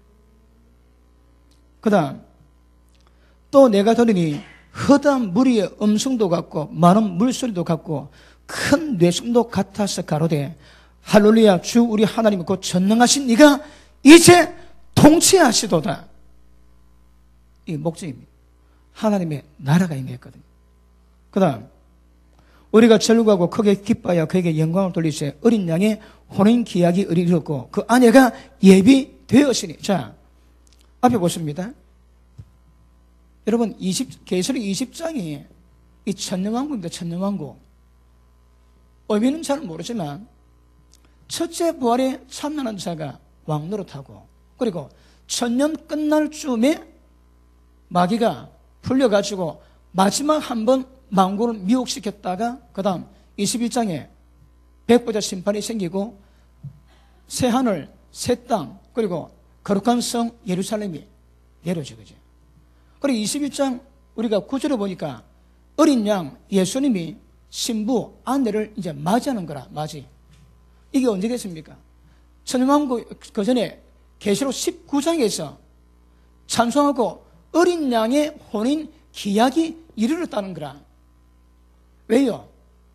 그 다음 또 내가 들으니 허다한 무리의 음성도 같고 많은 물소리도 같고 큰 뇌성도 같아서 가로되 할렐루야 주 우리 하나님 곧 전능하신 네가 이제 통치하시도다. 이 목적입니다. 하나님의 나라가 임했거든요. 그 다음 우리가 절구하고 크게 기뻐하여 그에게 영광을 돌리시되 어린 양의 혼인 기약이 이르렀고 그 아내가 예비되었으니. 자, 앞에 보십니다. 여러분 계시록 20장이 이 천년왕국입니다. 천년왕국. 의미는 잘 모르지만 첫째 부활에 참여하는 자가 왕노릇하고, 그리고 천년 끝날 쯤에 마귀가 풀려가지고 마지막 한번 만국을 미혹시켰다가 그 다음 21장에 백보자 심판이 생기고 새 하늘 새 땅 그리고 거룩한 성 예루살렘이 내려지거죠. 그리고 21장 우리가 구절을 보니까 어린 양 예수님이 신부 아내를 이제 맞이하는 거라. 맞이. 이게 언제 됐습니까? 천년왕국 그 전에 계시록 19장에서 찬송하고 어린 양의 혼인 기약이 이르렀다는 거라. 왜요?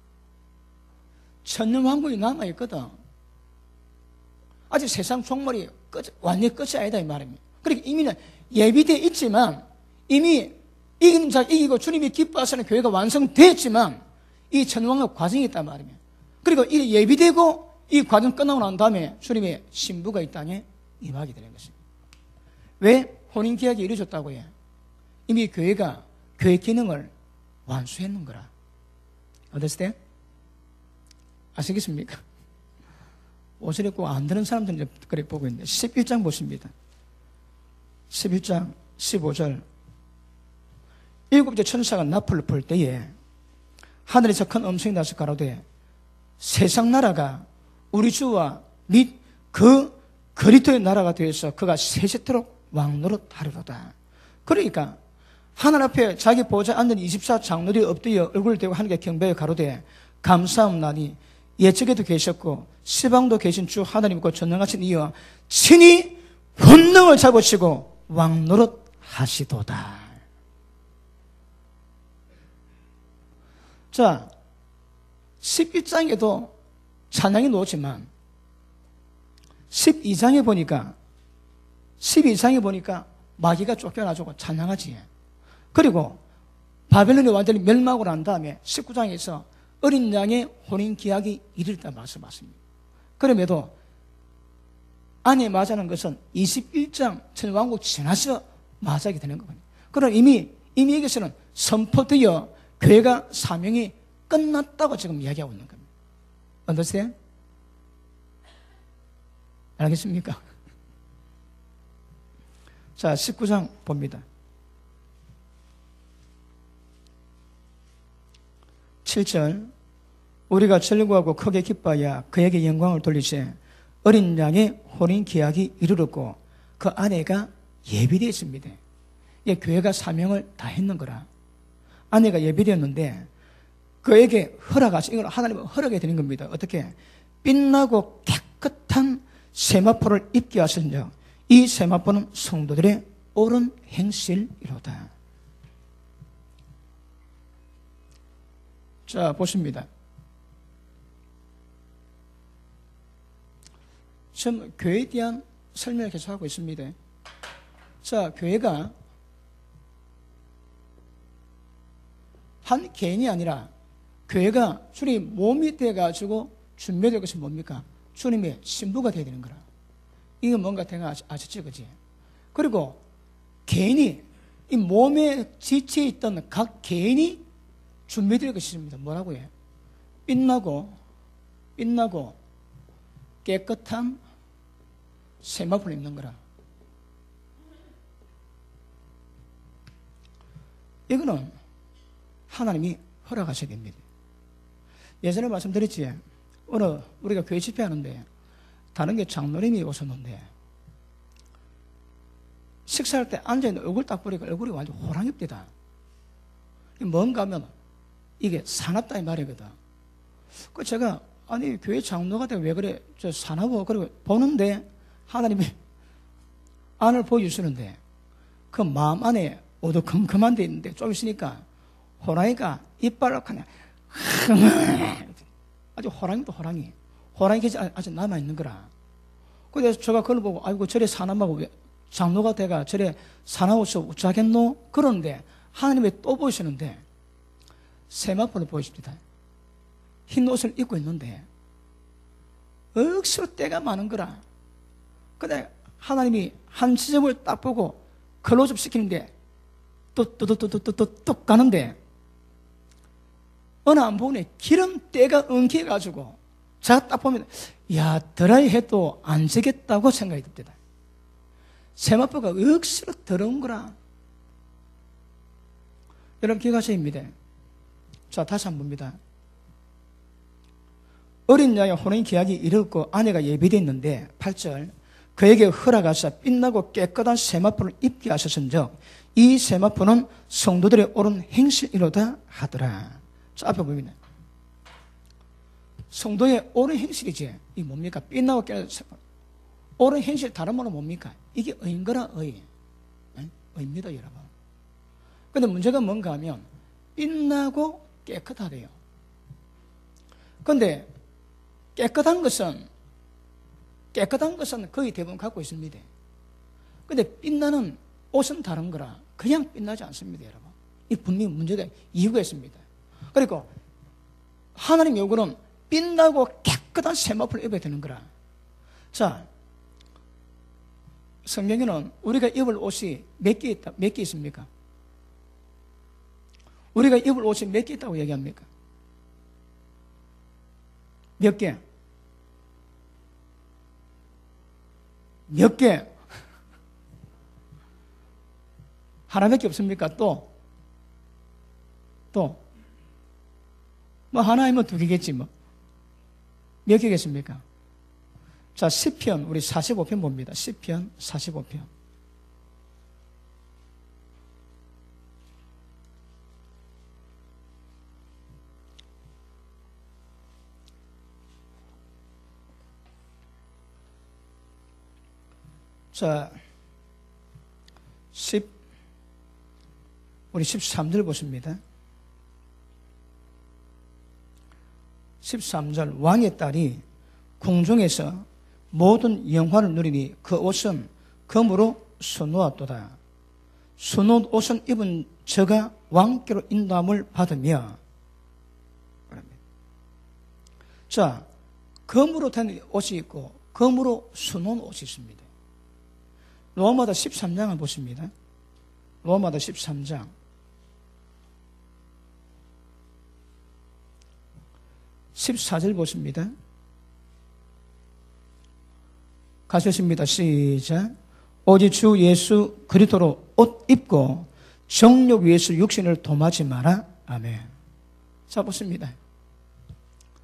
천년왕국이 남아있거든. 아직 세상 종말이 완전히 끝이 아니다 이 말입니다. 그러니까 이미는 예비되어 있지만 이미 이기는 자 이기고 주님이 기뻐하시는 교회가 완성됐지만 이 천년왕국 과정이 있단 말입니다. 그리고 이 예비되고 이 과정 끝나고 난 다음에 주님의 신부가 이 땅에 임하게 되는 것입니다. 왜 혼인계약이 이루어졌다고 해요? 이미 교회가 교회 기능을 완수했는 거라. 어땠을 때? 아시겠습니까? 옷을 입고 안 되는 사람들은 그래 보고 있는데 11장 보십니다. 11장 15절 일곱째 천사가 나팔을 불 때에 하늘에서 큰 음성이 나서 가로되 세상 나라가 우리 주와 및 그 그리스도의 나라가 되어서 그가 세세토록 왕노릇 하리로다. 그러니까 하늘 앞에 자기 보좌에 앉은 24장로들이 엎드려 얼굴을 대고 하나님께 경배하여 가로되 감사함나니 예측에도 계셨고 시방도 계신 주 하나님과 전능하신 이여 친히 권능을 잡으시고 왕노릇 하시도다. 자, 11장에도 찬양이 나오지만 12장에 보니까 마귀가 쫓겨나주고 찬양하지. 그리고 바벨론이 완전히 멸망하고 난 다음에 19장에서 어린 양의 혼인 기약이 이르렀다 말씀하십니다. 그럼에도 안에 맞아는 것은 21장 천왕국 지나서 맞아게 되는 거거든요. 그럼 이미 여기서는 선포되어 교회가 사명이 끝났다고 지금 이야기하고 있는 겁니다. 어떠세요? 알겠습니까? 자, 19장 봅니다. 7절 우리가 절구하고 크게 기뻐하여 그에게 영광을 돌리시되 어린 양의 혼인 계약이 이르렀고 그 아내가 예비되어 있습니다. 이게 교회가 사명을 다 했는 거라. 아내가 예비되었는데 그에게 허락하시, 이걸 하나님은 허락이 되는 겁니다. 어떻게? 빛나고 깨끗한 세마포를 입게 하셨는지 이 세마포는 성도들의 옳은 행실이로다. 자, 보십니다. 지금 교회에 대한 설명을 계속하고 있습니다. 자, 교회가 한 개인이 아니라 교회가 주님 몸이 돼가지고 준비될 것이 뭡니까? 주님의 신부가 되어야 되는 거라. 이거 뭔가 내가 아셨지, 그지? 그리고 개인이, 이 몸에 지치에 있던 각 개인이 준비될 것입니다. 뭐라고 해? 빛나고 깨끗한 세마포를 입는 거라. 이거는 하나님이 허락하셔야 됩니다. 예전에 말씀드렸지, 오늘 우리가 교회 집회하는데 다른 게 장로님이 오셨는데 식사할 때 앉아있는 얼굴 딱 보니까 얼굴이 완전 호랑이입니다. 뭔가 하면 이게 사납다 이 말이거든. 그 제가 아니 교회 장로가 왜 그래 저 사나워 그리고 보는데 하나님이 안을 보여주시는데 그 마음 안에 어두컴컴한 데 있는데 좀 있으니까 호랑이가 이빨을 그냥 아주 호랑이도 호랑이 아직 남아있는 거라. 그래서 제가 그걸 보고 아이고 저래 사나마고 왜 장로가 돼가 저래 사나워서 어쩌겠노 그러는데 하나님이 또 보시는데 세마포를 보여줍니다. 흰 옷을 입고 있는데 억수로 때가 많은 거라. 근데 하나님이 한 지점을 딱 보고 클로즈업 시키는데 뚝 가는데 어느 한 부분에 기름때가 엉켜가지고 제가 딱 보면 야 드라이 해도 안 지겠다고 생각이 듭니다. 세마포가 억수로 더러운 거라. 여러분 기가셔입니다. 자 다시 한 번 봅니다. 어린 양의 혼인 계약이 이르렀고 아내가 예비되어 있는데 8절 그에게 허락하사 빛나고 깨끗한 세마포를 입게 하셨은즉 이 세마포는 성도들의 옳은 행실이로다 하더라. 자 앞에 보면 성도의 옳은 행실이지. 이게 뭡니까? 빛나고 깨끗한 세마포. 옳은 행실 다른 말은 뭡니까? 이게 의인 거라 의. 의입니다 여러분. 그런데 문제가 뭔가 하면 빛나고 깨끗하대요. 그런데 깨끗한 것은 거의 대부분 갖고 있습니다. 그런데 빛나는 옷은 다른 거라 그냥 빛나지 않습니다 여러분. 이 분명히 문제가 이유가 있습니다. 그리고 하나님 요구는 빛나고 깨끗한 세마포를 입어야 되는 거라. 자 성경에는 우리가 입을 옷이 몇 개 있다, 몇 개 있습니까? 우리가 입을 옷이 몇 개 있다고 얘기합니까? 몇 개? 몇 개? 하나밖에 없습니까? 또? 뭐 하나이면 두 개겠지 뭐. 몇 개겠습니까? 자, 시편 우리 45편 봅니다. 시편 45편. 자, 우리 13절 보십니다. 13절 왕의 딸이 궁중에서 모든 영화를 누리니 그 옷은 검으로 수놓았도다. 수놓은 옷은 입은 저가 왕께로 인도함을 받으며 자, 검으로 된 옷이 있고 검으로 수놓은 옷이 있습니다. 로마다 13장을 보십니다. 로마다 13장 14절 보십니다. 가셨습니다. 시작. 오직 주 예수 그리스도로 옷 입고 정욕 위에서 육신을 도마지 마라. 아멘. 자 보십니다.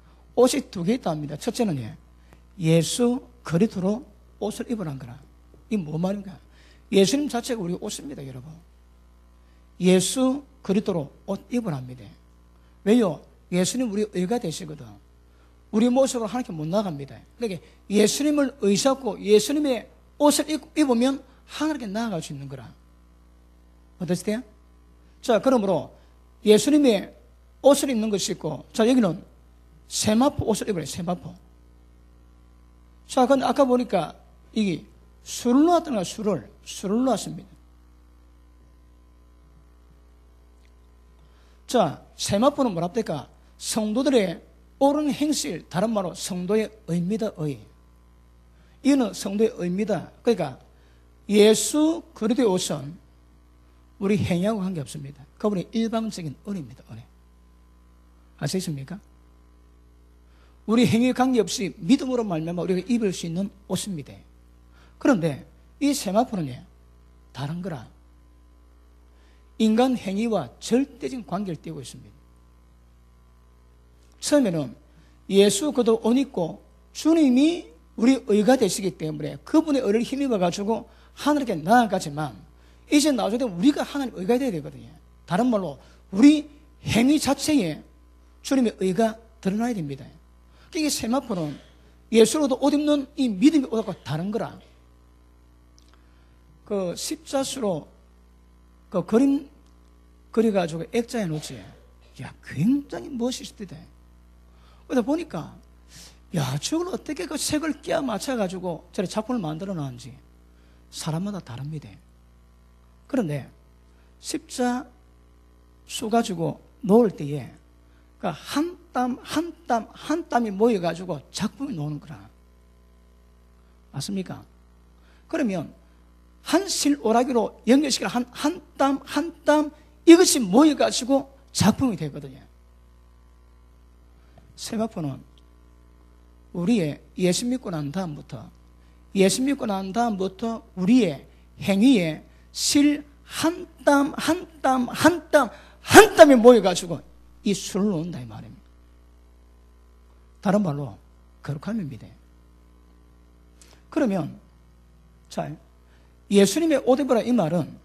옷이 두 개 있다 합니다. 첫째는 예수 그리스도로 옷을 입으라는 거라. 이 뭐 말인가? 예수님 자체가 우리 옷입니다, 여러분. 예수 그리스도로 옷 입으랍니다. 왜요? 예수님 우리 의가 되시거든. 우리 모습으로 하나님께 못 나갑니다. 그러니까 예수님을 의지하고 예수님의 옷을 입으면 하나님께 나아갈 수 있는 거라. 어떠세요? 자, 그러므로 예수님의 옷을 입는 것이 있고, 자, 여기는 세마포 옷을 입으래요, 세마포. 자, 근데 아까 보니까 이게 술을 놓았던 거야, 술을 놓았습니다. 자, 세마포는 뭐랍니까? 성도들의 옳은 행실, 다른 말로 성도의 의입니다, 의. 이거는 성도의 의입니다. 그러니까 예수 그리스도의 옷은 우리 행위하고 관계없습니다. 그분이 일방적인 은혜입니다, 은혜. 아시겠습니까? 우리 행위에 관계없이 믿음으로 말미암아 우리가 입을 수 있는 옷입니다. 그런데 이 세마포는 다른 거라. 인간 행위와 절대적인 관계를 띄우고 있습니다. 처음에는 예수 그도 옷 입고 주님이 우리 의가 되시기 때문에 그분의 의를 힘입어 가지고 하나님께 나아가지만 이제 나중에 우리가 하나님 의가 되어야 되거든요. 다른 말로 우리 행위 자체에 주님의 의가 드러나야 됩니다. 이게 세마포는 예수로도 옷 입는 이 믿음의 옷하고 다른 거라. 그 십자수로 그 그림 그려가지고 액자에 놓지. 야, 굉장히 멋있을 때. 그러다 보니까, 야, 저걸 어떻게 그 색을 끼워 맞춰가지고 저런 작품을 만들어 놨는지 사람마다 다릅니다. 그런데 십자수 가지고 놓을 때에 한 땀, 한 땀이 모여가지고 작품이 나오는 거라. 맞습니까? 그러면 한 실오라기로 연결시켜 한 땀, 이것이 모여가지고 작품이 되거든요. 세마포는 우리의 예수 믿고 난 다음부터 우리의 행위에 실 한 땀이 모여가지고 이 술을 놓는다 이 말입니다. 다른 말로 거룩함입니다. 그러면 자, 예수님의 옷 입으라 이 말은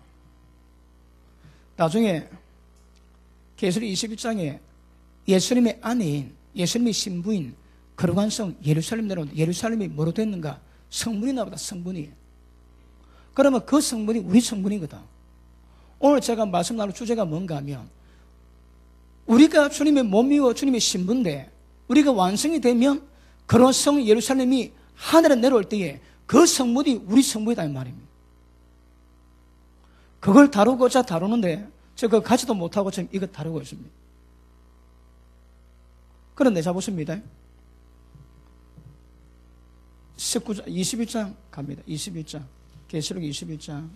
나중에 계시록 21장에 예수님의 아내인 예수님의 신부인 거룩한 성 예루살렘 내려오는데 예루살렘이 뭐로 됐는가? 성문이 나보다 성문이. 그러면 그 성문이 우리 성문이거든. 오늘 제가 말씀 나눌 주제가 뭔가 하면 우리가 주님의 몸이고 주님의 신부인데 우리가 완성이 되면 그런 성 예루살렘이 하늘에 내려올 때에 그 성문이 우리 성문이다 이 말입니다. 그걸 다루고자 다루는데 제가 그거 가지도 못하고 지금 이거 다루고 있습니다. 그런데 자 보십니다. 19장, 21장 갑니다. 21장. 계시록 21장.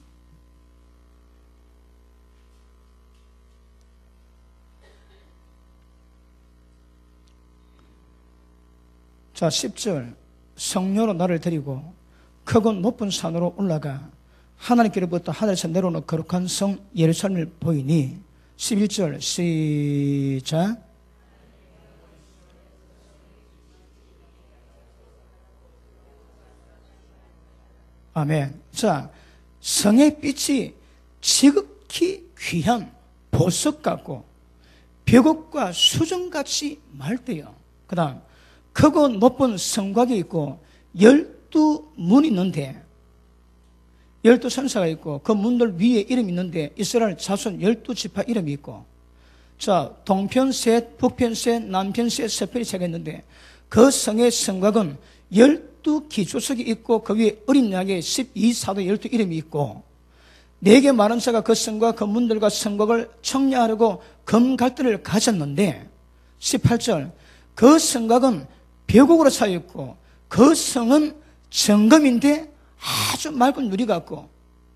자, 10절. 성령으로 나를 데리고 크고 높은 산으로 올라가 하나님께로부터 하늘에서 내려오는 거룩한 성 예루살렘을 보이니 11절 시작. 아멘. 자, 성의 빛이 지극히 귀한 보석 같고 벽옥과 수정같이 맑대요. 그 다음 크고 높은 성곽이 있고 12문이 있는데 12천사가 있고 그 문들 위에 이름이 있는데 이스라엘 자손 12지파 이름이 있고 자 동편 셋, 북편 셋, 남편 셋, 서편이 세가 있는데 그 성의 성곽은 12기초석이 있고 그 위에 어린 양의 12사도 12 이름이 있고 4개 많은 자가 그 성과 그 문들과 성곽을 청량하려고 금갈대를 가졌는데 18절 그 성곽은 벽옥으로 차여있고 그 성은 정금인데 아주 맑은 유리 같고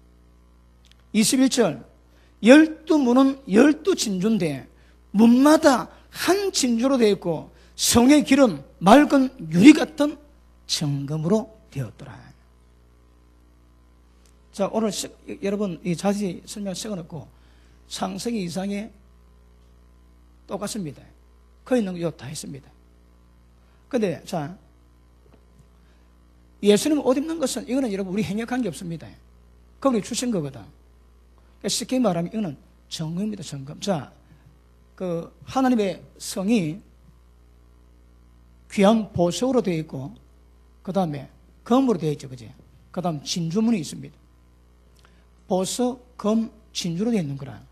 21절 12문은 12진주인데 문마다 한 진주로 되어 있고 성의 길은 맑은 유리 같은 정금으로 되었더라. 자, 오늘 여러분 이 자세히 설명을 적어놓고 창세기 이상에 똑같습니다. 거기 있는 거 다 했습니다. 근데 자 예수님 옷 입는 것은 이거는 여러분 우리 행여 관계 없습니다. 그 우리 주신 거거든. 그러니까 쉽게 말하면 이거는 정금입니다. 정금. 자, 그 하나님의 성이 귀한 보석으로 되어 있고 그 다음에 금으로 되어 있죠. 그지? 그 다음 진주문이 있습니다. 보석, 금, 진주로 되어 있는 거라.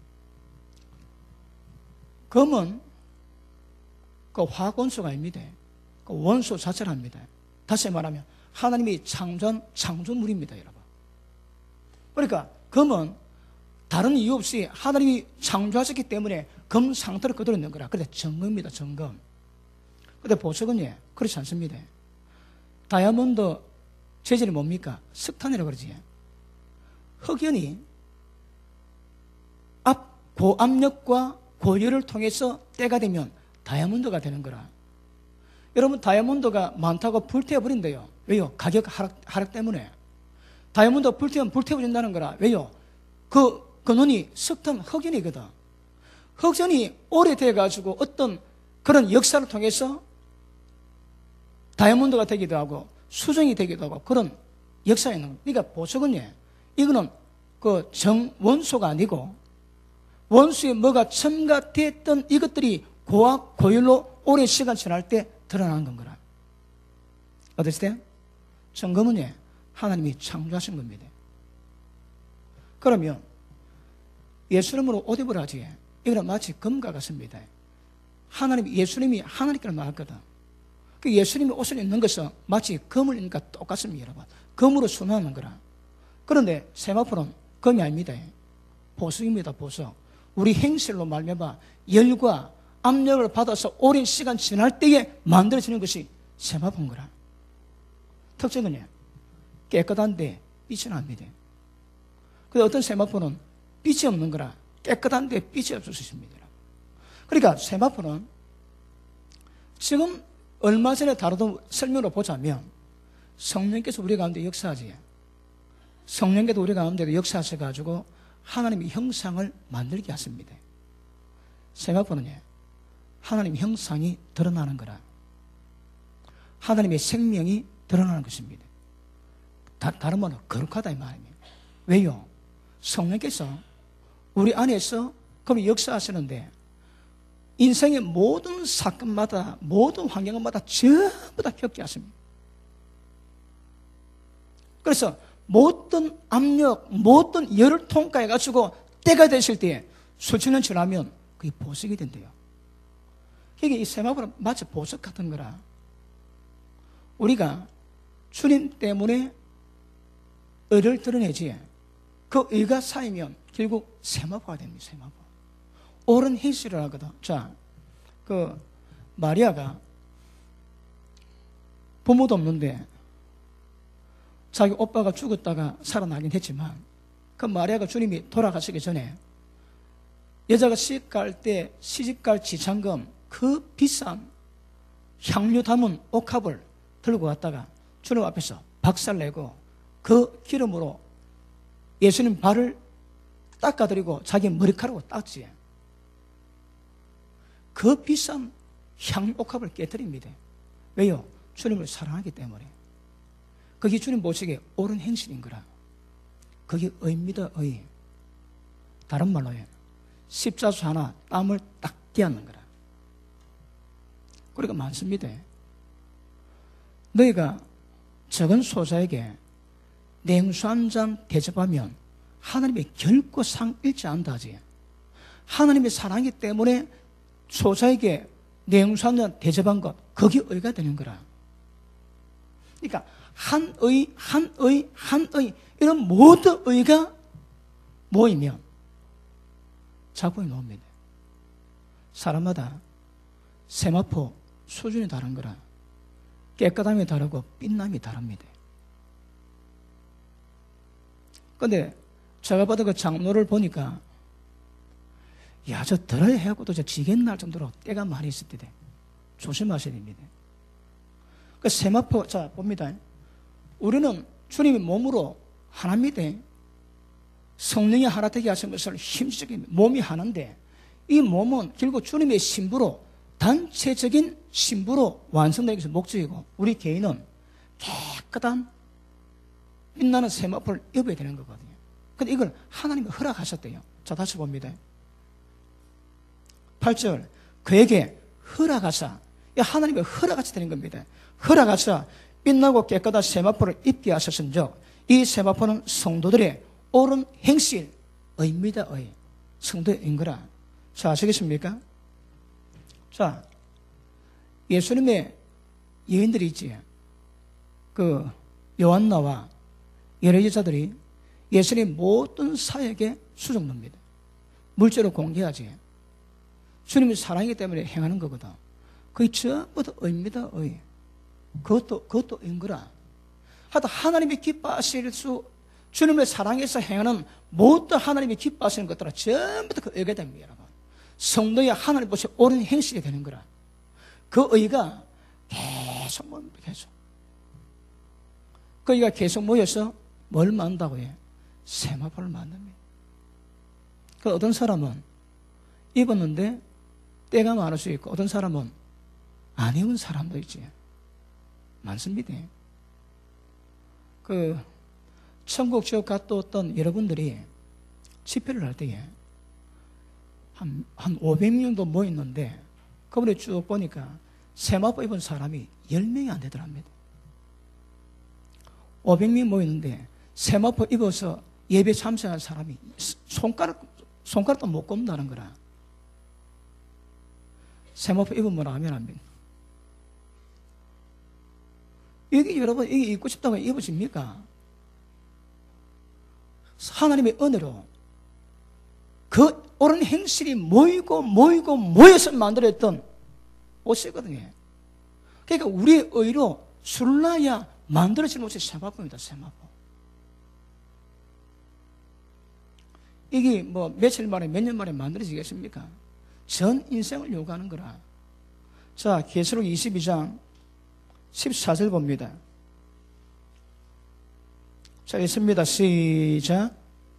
금은 그 화학원소가 아닙니다. 그 원소 자체를 합니다. 다시 말하면 하나님이 창조한 창조물입니다. 여러분. 그러니까 금은 다른 이유 없이 하나님이 창조하셨기 때문에 금 상태로 그대로 있는 거라. 그래 정금입니다. 정금. 근데 보석은 예, 그렇지 않습니다. 다이아몬드 재질이 뭡니까? 석탄이라고 그러지. 흑연이 고압력과 고열을 통해서 때가 되면 다이아몬드가 되는 거라. 여러분 다이아몬드가 많다고 불태워버린대요. 왜요? 가격 하락 때문에. 다이아몬드가 불태우면 불태워진다는 거라. 왜요? 그 근원이 석탄 흑연이거든. 흑연이 오래돼가지고 어떤 그런 역사를 통해서 다이아몬드가 되기도 하고 수정이 되기도 하고 그런 역사가 있는 거예요. 그러니까 보석은 예, 이거는 그 정원소가 아니고 원수에 뭐가 첨가됐던 이것들이 고압, 고열로 오랜 시간 지날 때 드러나는 건 거라. 어떠세요? 정금은 예, 하나님이 창조하신 겁니다. 그러면 예수님으로 옷 입으라지. 이거는 마치 금과 같습니다. 예수님이 하나님께로 나왔거든. 그 예수님이 옷을 입는 것은 마치 금을 입는 것과 똑같습니다, 여러분. 금으로 순화하는 거라. 그런데 세마포는 금이 아닙니다. 보석입니다, 보석. 우리 행실로 말미암아 열과 압력을 받아서 오랜 시간 지날 때에 만들어지는 것이 세마포인 거라. 특징은 깨끗한데 빛이 납니다. 근데 어떤 세마포는 빛이 없는 거라. 깨끗한데 빛이 없을 수 있습니다. 그러니까 세마포는 지금 얼마 전에 다루던 설명으로 보자면 성령께서 우리 가운데 역사하지. 성령께서 우리 가운데 역사하셔가지고 하나님의 형상을 만들게 하십니다. 세마포는 하나님의 형상이 드러나는 거라. 하나님의 생명이 드러나는 것입니다. 다른 말로 거룩하다 이 말입니다. 왜요? 성령께서 우리 안에서 그럼 역사하시는데 인생의 모든 사건마다 모든 환경마다 전부 다 겪게 하십니다. 그래서 모든 압력, 모든 열을 통과해 가지고 때가 되실 때에 수천 년 지나면 그게 보석이 된대요. 이게 이 세마포는 마치 보석 같은 거라. 우리가 주님 때문에 의를 드러내지 그 의가 쌓이면 결국 세마포가 됩니다. 세마포. 옳은 행실을 하거든. 자, 그 마리아가 부모도 없는데 자기 오빠가 죽었다가 살아나긴 했지만 그 마리아가 주님이 돌아가시기 전에 여자가 시집갈 때 시집갈 지참금 그 비싼 향료 담은 옥합을 들고 갔다가 주님 앞에서 박살내고 그 기름으로 예수님 발을 닦아드리고 자기 머리카락으로 닦지. 그 비싼 향옥합을 깨뜨립니다. 왜요? 주님을 사랑하기 때문에. 그게 주님 보시기에 옳은 행실인 거라. 그게 의입니다. 의. 다른 말로 십자수 하나 땀을 닦게 하는 거라. 그러니까 많습니다. 너희가 적은 소자에게 냉수 한 잔 대접하면 하나님이 결코 상 잃지 않다 하지. 하나님의 사랑이기 때문에 소자에게 냉수 한 잔 대접한 것, 그게 의가 되는 거라. 그러니까 한 의, 이런 모든 의가 모이면 작품이 나옵니다. 사람마다 세마포 수준이 다른 거라. 깨끗함이 다르고 빛남이 다릅니다. 근데 제가 받은 그 장로를 보니까 야, 저 들어야 하고도 저 지겠나 할 정도로 때가 많이 있을 때 조심하셔야 됩니다. 그 세마포, 자, 봅니다. 우리는 주님의 몸으로 하나입니다. 성령이 하나 되게 하신 것을 힘쓰기 몸이 하나인데 이 몸은 결국 주님의 신부로 단체적인 신부로 완성되기 위해서 목적이고 우리 개인은 깨끗한 빛나는 세마포를 입어야 되는 거거든요. 근데 이걸 하나님이 허락하셨대요. 자, 다시 봅니다. 8절. 그에게 허락하사, 하나님이 허락하셔야 되는 겁니다. 허락하사 빛나고 깨끗한 세마포를 입게 하셨은즉 이 세마포는 성도들의 옳은 행실의입니다. 성도의 거라. 자, 아시겠습니까? 자, 예수님의 여인들이 있지. 그 요한나와 여러 여자들이 예수님 모든 사역에 수정됩니다. 물질로 공개하지. 주님의 사랑이기 때문에 행하는 거거든. 그게 전부 다 의입니다. 그것도 인거라. 하여튼 하나님이 기뻐하실 수, 주님의 사랑에서 행하는 모든 하나님이 기뻐하시는 것들은 전부 다 그 의가 됩니다, 여러분. 성도의 하나님 보시 옳은 행실이 되는 거라. 그 의가 계속 모입니다, 계속. 그 의가 계속 모여서 뭘 만든다고 해? 세마포를 만듭니다. 그 어떤 사람은 입었는데 때가 많을 수 있고, 어떤 사람은 안 입은 사람도 있지. 많습니다. 그 천국 지옥 갔다 왔던 여러분들이 집회를 할 때에 한 500명 정도 모였는데 그분이 쭉 보니까 세마포 입은 사람이 10명이 안 되더랍니다. 500명 모였는데 세마포 입어서 예배 참석한 사람이 손가락도 못 꼽는다는 거라. 세마포 입으면 아멘 합니다. 여기 여러분, 이게 입고 싶다고 입으십니까? 하나님의 은혜로 그 옳은 행실이 모여서 만들어졌던 옷이거든요. 그러니까 우리의 의로 술라야 만들어진 옷이 세마포입니다, 세마포. 이게 뭐 며칠 만에, 몇 년 만에 만들어지겠습니까? 전 인생을 요구하는 거라. 자, 계시록 22장 14절 봅니다. 자, 읽습니다. 시작.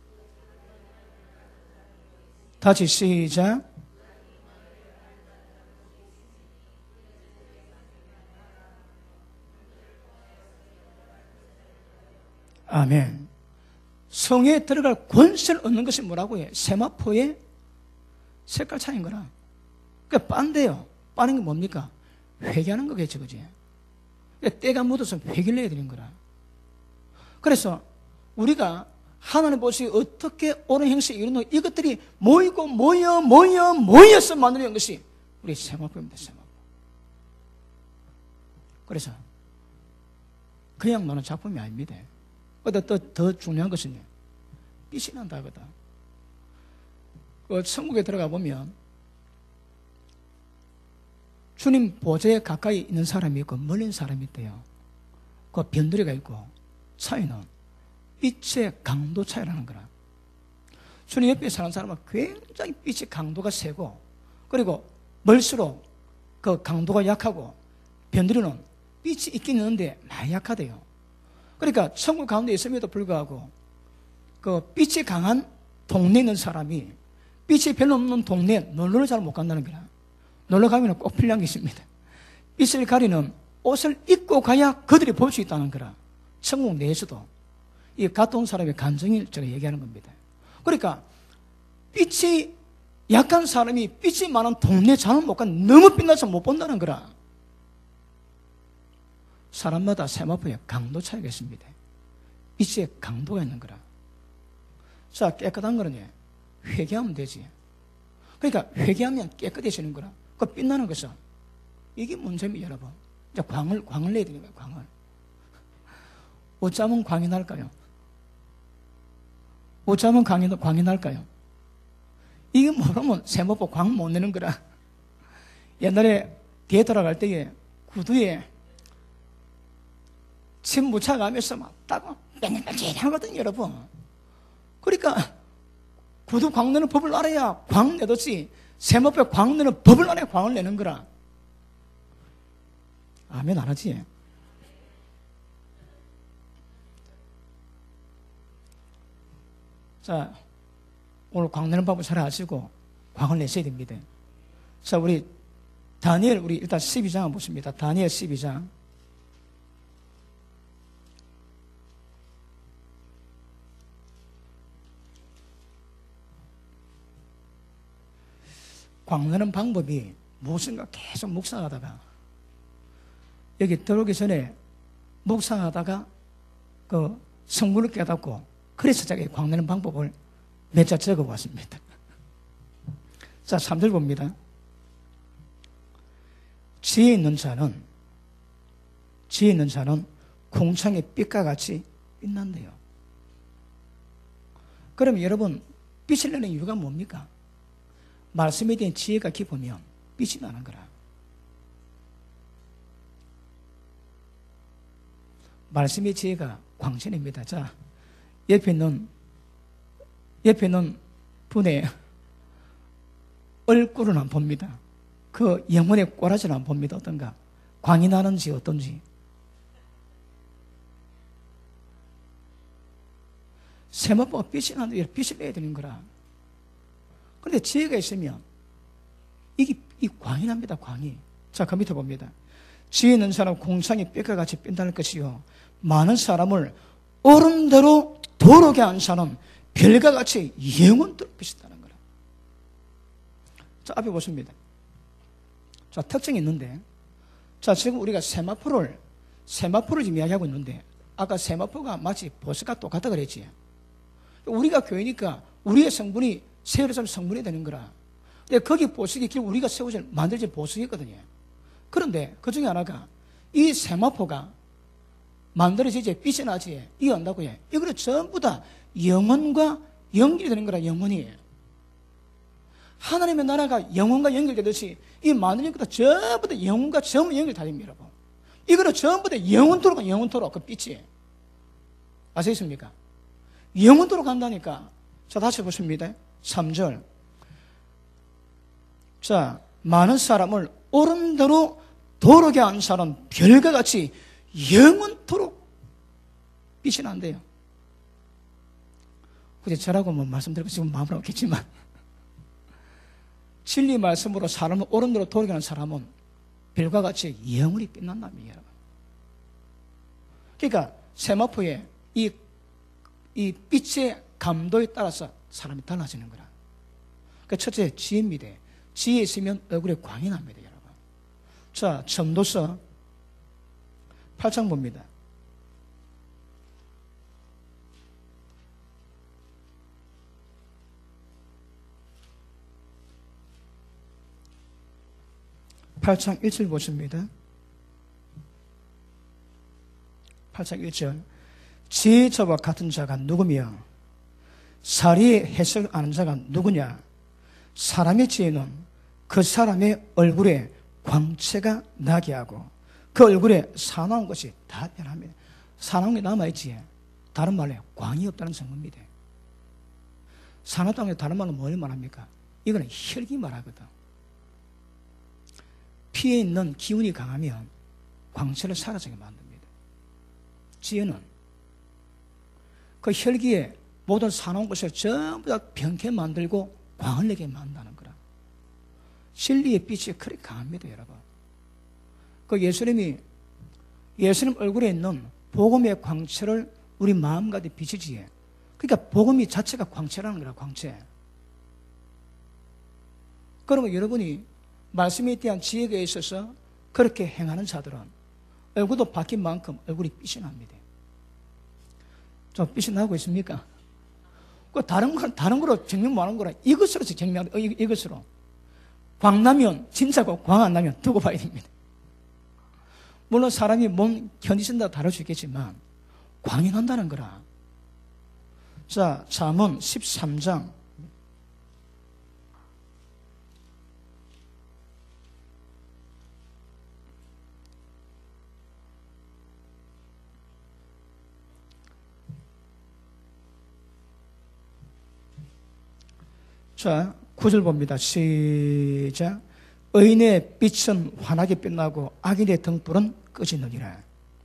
다시 시작. 아멘. 성에 들어갈 권세를 얻는 것이 뭐라고 해? 세마포의 색깔 차이인 거라. 그러니까 빤데요. 빠는 게 뭡니까? 회개하는 거겠지, 그지? 때가 묻어서 회개를 해야 되는 거라. 그래서 우리가 하나님 보시기에 어떻게 옳은 행실을 이루는 이것들이 모여서 만드는 것이 우리 세마포입니다, 세마포. 그래서 그냥 노는 작품이 아닙니다. 더 중요한 것은 빛이 난다 하거든. 그 천국에 들어가 보면 주님 보좌에 가까이 있는 사람이 있고 멀리 있는 사람이 있대요. 그 변두리가 있고 차이는 빛의 강도 차이라는 거라. 주님 옆에 사는 사람은 굉장히 빛의 강도가 세고, 그리고 멀수록 그 강도가 약하고, 변두리는 빛이 있긴 있는데 많이 약하대요. 그러니까 천국 가운데 있음에도 불구하고 그 빛이 강한 동네에 있는 사람이 빛이 별로 없는 동네에 놀러를 잘 못 간다는 거야. 놀러 가면 꼭 필요한 게 있습니다. 빛을 가리는 옷을 입고 가야 그들이 볼 수 있다는 거라. 천국 내에서도 이 갔다 온 사람의 감정을 제가 얘기하는 겁니다. 그러니까 빛이 약한 사람이 빛이 많은 동네에 잘 못 간, 너무 빛나서 못 본다는 거라. 사람마다 세마포의 강도 차이가 있습니다. 빛의 강도가 있는 거라. 자, 깨끗한 거는 회개하면 되지. 그러니까 회개하면 깨끗해지는 거라. 그 빛나는 것은 이게 문제입니다, 여러분. 이제 광을 내야 되는 거예요, 광을. 어쩌면 광이 날까요? 어쩌면 광이 날까요? 이게 모르면 세마포 광 못 내는 거라. 옛날에 뒤에 돌아갈 때에 구두에 침 묻혀가면서 막 따고 뺑뺑뺑하거든요, 여러분. 그러니까 구두 광 내는 법을 알아야 광 내듯이 세마포에 광 내는 법을 알아야 광을 내는 거라. 아멘 안 하지? 자, 오늘 광 내는 법을 잘 아시고 광을 내셔야 됩니다. 자, 우리 다니엘, 우리 일단 12장 보십니다. 다니엘 12장 광내는 방법이 무엇인가 계속 묵상하다가 여기 들어오기 전에 묵상하다가 그 성문을 깨닫고 그래서 제가 광내는 방법을 몇 자 적어봤습니다. 자, 3절 봅니다. 지혜 있는 자는 궁창의 빛과 같이 빛난대요. 그러면 여러분, 빛을 내는 이유가 뭡니까? 말씀에 대한 지혜가 깊으면 빛이 나는 거라. 말씀의 지혜가 광선입니다. 자, 옆에 있는 분의 얼굴은 안 봅니다. 그 영혼의 꼬라지는 안 봅니다. 어떤가? 광이 나는지 어떤지. 세마포가 빛이 나는데 빛을 내야 되는 거라. 그런데 지혜가 있으면 이 광이 납니다. 광이. 자, 그 밑에 봅니다. 지혜 있는 사람 공창이 빛과 같이 빛날 것이요 많은 사람을 어른대로 도로게 한 사람 별과 같이 영원토록 빛이 나는 거라. 자, 앞에 보십니다. 자, 특징이 있는데, 자, 지금 우리가 세마포를 지금 이야기하고 있는데, 아까 세마포가 마치 보석과 똑같다 그랬지. 우리가 교회니까 우리의 성분이 세월의 성분이 되는 거라. 근데 거기 보석이 길 우리가 세워질 만들어진 보석이거든요. 그런데 그 중에 하나가 이 세마포가 만들어지지 빛이 나지 이게 온다고 해. 이거는 전부 다 영혼과 연결이 되는 거라. 영혼이 하나님의 나라가 영혼과 연결되듯이 이 만들어진 것도 전부 다 영혼과 전부 연결 다 됩니다. 여러분. 이거는 전부 다 영혼토록 그 빛이 아시겠습니까? 영혼토록 간다니까. 자, 다시 보십니다. 3절. 자, 많은 사람을 옳은대로 도로게 한 사람 별과 같이 영원토록 빛이 난대요. 굳이 저라고 뭐 말씀드리고 지금 마음은 없겠지만 진리 말씀으로 사람을 옳은대로 도로게 하는 사람은 별과 같이 영원히 빛난답니다. 여러분. 그러니까 세마포의 이 빛의 감도에 따라서 사람이 달라지는 거라. 그러니까 첫째 지혜입니다. 지혜 있으면 얼굴에 광이 납니다. 여러분. 자, 전도서 8장 봅니다. (8장) 1절 보십니다. 8장 1절. 지혜자와 같은 자가 누구며 사리의 해석을 아는 자가 누구냐? 사람의 지혜는 그 사람의 얼굴에 광채가 나게 하고 그 얼굴에 사나운 것이 다 변합니다. 사나운 게 남아있지. 다른 말로 광이 없다는 증거입니다. 사나웠다는 게 다른 말로 뭘 말합니까? 이거는 혈기 말하거든. 피에 있는 기운이 강하면 광채를 사라지게 만듭니다. 지혜는 그 혈기에 모든 사나운 것을 전부 다 병케 만들고 광을 내게 만든다는 거라. 진리의 빛이 그렇게 강합니다, 여러분. 그 예수님 얼굴에 있는 복음의 광채를 우리 마음 가운데 비치지에. 그러니까 복음이 자체가 광채라는 거라, 광채. 그러면 여러분이 말씀에 대한 지혜가 있어서 그렇게 행하는 자들은 얼굴도 바뀐 만큼 얼굴이 빛이 납니다. 좀 빛이 나고 있습니까? 그 다른 거로 증명 못 하는 거라. 이것으로 증명하는 이것으로. 광 나면 진짜고 광 안 나면 두고 봐야 됩니다. 물론 사람이 몸 견디신다고 다를 수 있겠지만 광이 난다는 거라. 자, 잠언 13장 자, 9절 봅니다. 시작. 의인의 빛은 환하게 빛나고 악인의 등불은 꺼지느니라.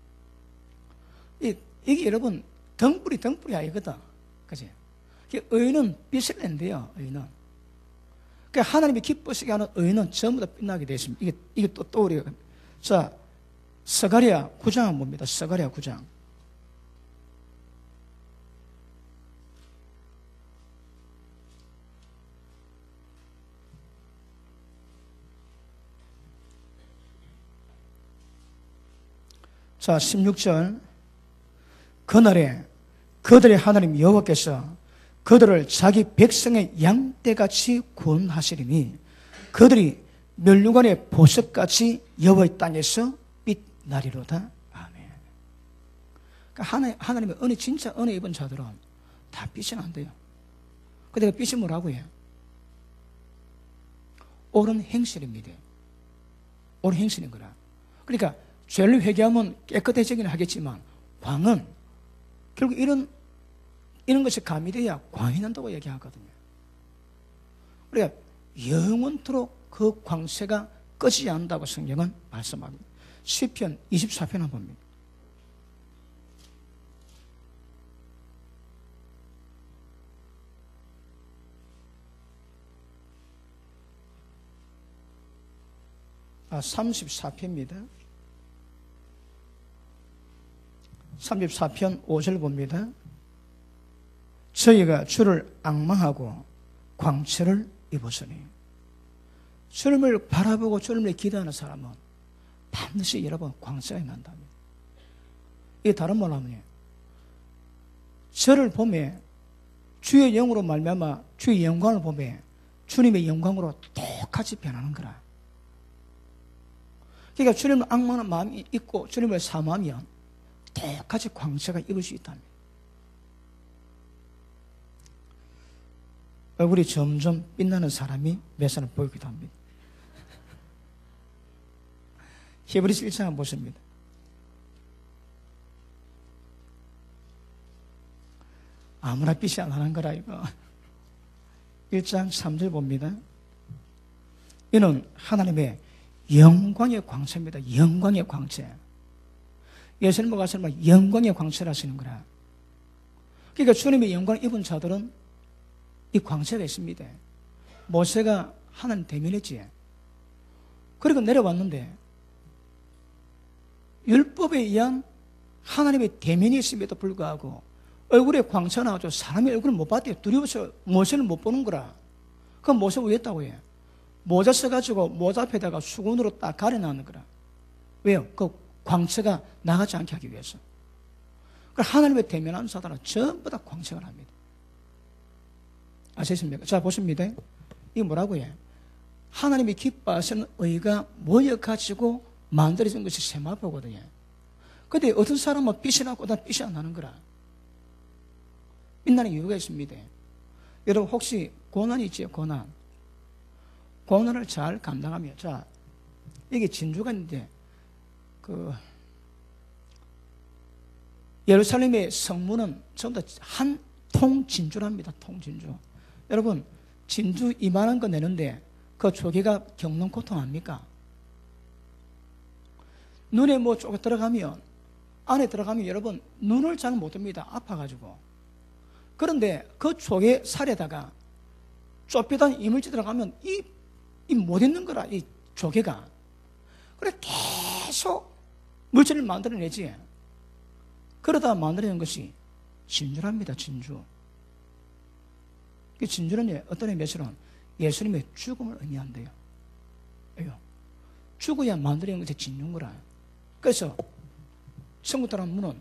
이게 여러분 등불이 아니거든. 그치? 의인은 빛을 낸대요. 의인은. 그러니까 하나님이 기쁘시게 하는 의인은 전부 다 빛나게 되어 있습니다. 이게 또 우리가. 자, 스가랴 9장 봅니다. 스가랴 9장. 자, 16절. 그날에 그들의 하나님 여호와께서 그들을 자기 백성의 양떼같이 구원하시리니 그들이 멸류관의 보석같이 여호와의 땅에서 빛나리로다. 아멘. 그러니까 하나님의 은혜, 진짜 은혜 입은 자들은 다 빛이 난대요. 근데 그 빛이 뭐라고 해요? 옳은 행실입니다. 옳은 행실인 거라. 그러니까 죄를 회개하면 깨끗해지긴 하겠지만 광은 결국 이런 것이 가미돼야 광이 난다고 얘기하거든요. 그러니까 영원토록 그 광채가 꺼지지 않는다고 성경은 말씀합니다. 시편 24편 한번 봅니다. 아, 34편입니다. 34편 5절 봅니다. 저희가 주를 앙망하고 광채를 입었으니 주님을 바라보고 주님을 기도하는 사람은 반드시 여러분 광채가 난답니다. 이게 다른 말로 하면 저를 보며 주의 영으로 말미암아 주의 영광을 보며 주님의 영광으로 똑같이 변하는 거라. 그러니까 주님을 앙망하는 마음이 있고 주님을 사모하면 똑같이 광채가 입을 수 있답니다. 얼굴이 점점 빛나는 사람이 몇 사람 보이기도 합니다. 히브리서 1장 한번 보십니다. 아무나 빛이 안 나는 거라 이거. 1장 3절 봅니다. 이는 하나님의 영광의 광채입니다. 영광의 광채. 예수님과 가서 영광의 광채를 하시는 거라. 그러니까 주님의 영광을 입은 자들은 이 광채가 있습니다. 모세가 하나님 대면했지. 그리고 내려왔는데 율법에 의한 하나님의 대면이 있음에도 불구하고 얼굴에 광채가 나와서 사람의 얼굴을 못 봤대요. 두려워서 모세를 못 보는 거라. 그럼 모세가 왜 했다고 해요? 모자 써가지고 모자 앞에다가 수건으로 딱 가려놨는 거라. 왜요? 그 광채가 나가지 않게 하기 위해서. 하나님의 대면하는 사람은 전부 다 광채가 납니다. 아시겠습니까? 자, 보십니다. 이게 뭐라고 해요? 하나님이 기뻐하시는 의가 모여가지고 만들어진 것이 세마포거든요. 근데 어떤 사람은 빛이 나고 어떤 빛이 안 나는 거라. 빛나는 이유가 있습니다. 여러분 혹시 고난이 있지요? 고난을 잘 감당하며, 자, 이게 진주가 있는데 예루살렘의 성문은 전부 다 한 통 진주랍니다. 통 진주. 여러분 진주 이만한 거 내는데 그 조개가 겪는 고통 압니까? 눈에 뭐 조금 들어가면 안에 들어가면 여러분 눈을 잘 못 뜹니다. 아파가지고. 그런데 그 조개 살에다가 좁히던 이물질 들어가면 이 못 있는 거라. 이 조개가. 그래 계속 물질을 만들어내지. 그러다 만들어낸 것이 진주랍니다. 진주. 그 진주는 어떤 의미에서는 예수님의 죽음을 의미한대요. 왜요? 죽어야 만들어낸 것이 진주인 거라. 그래서 천국 들어가는 문은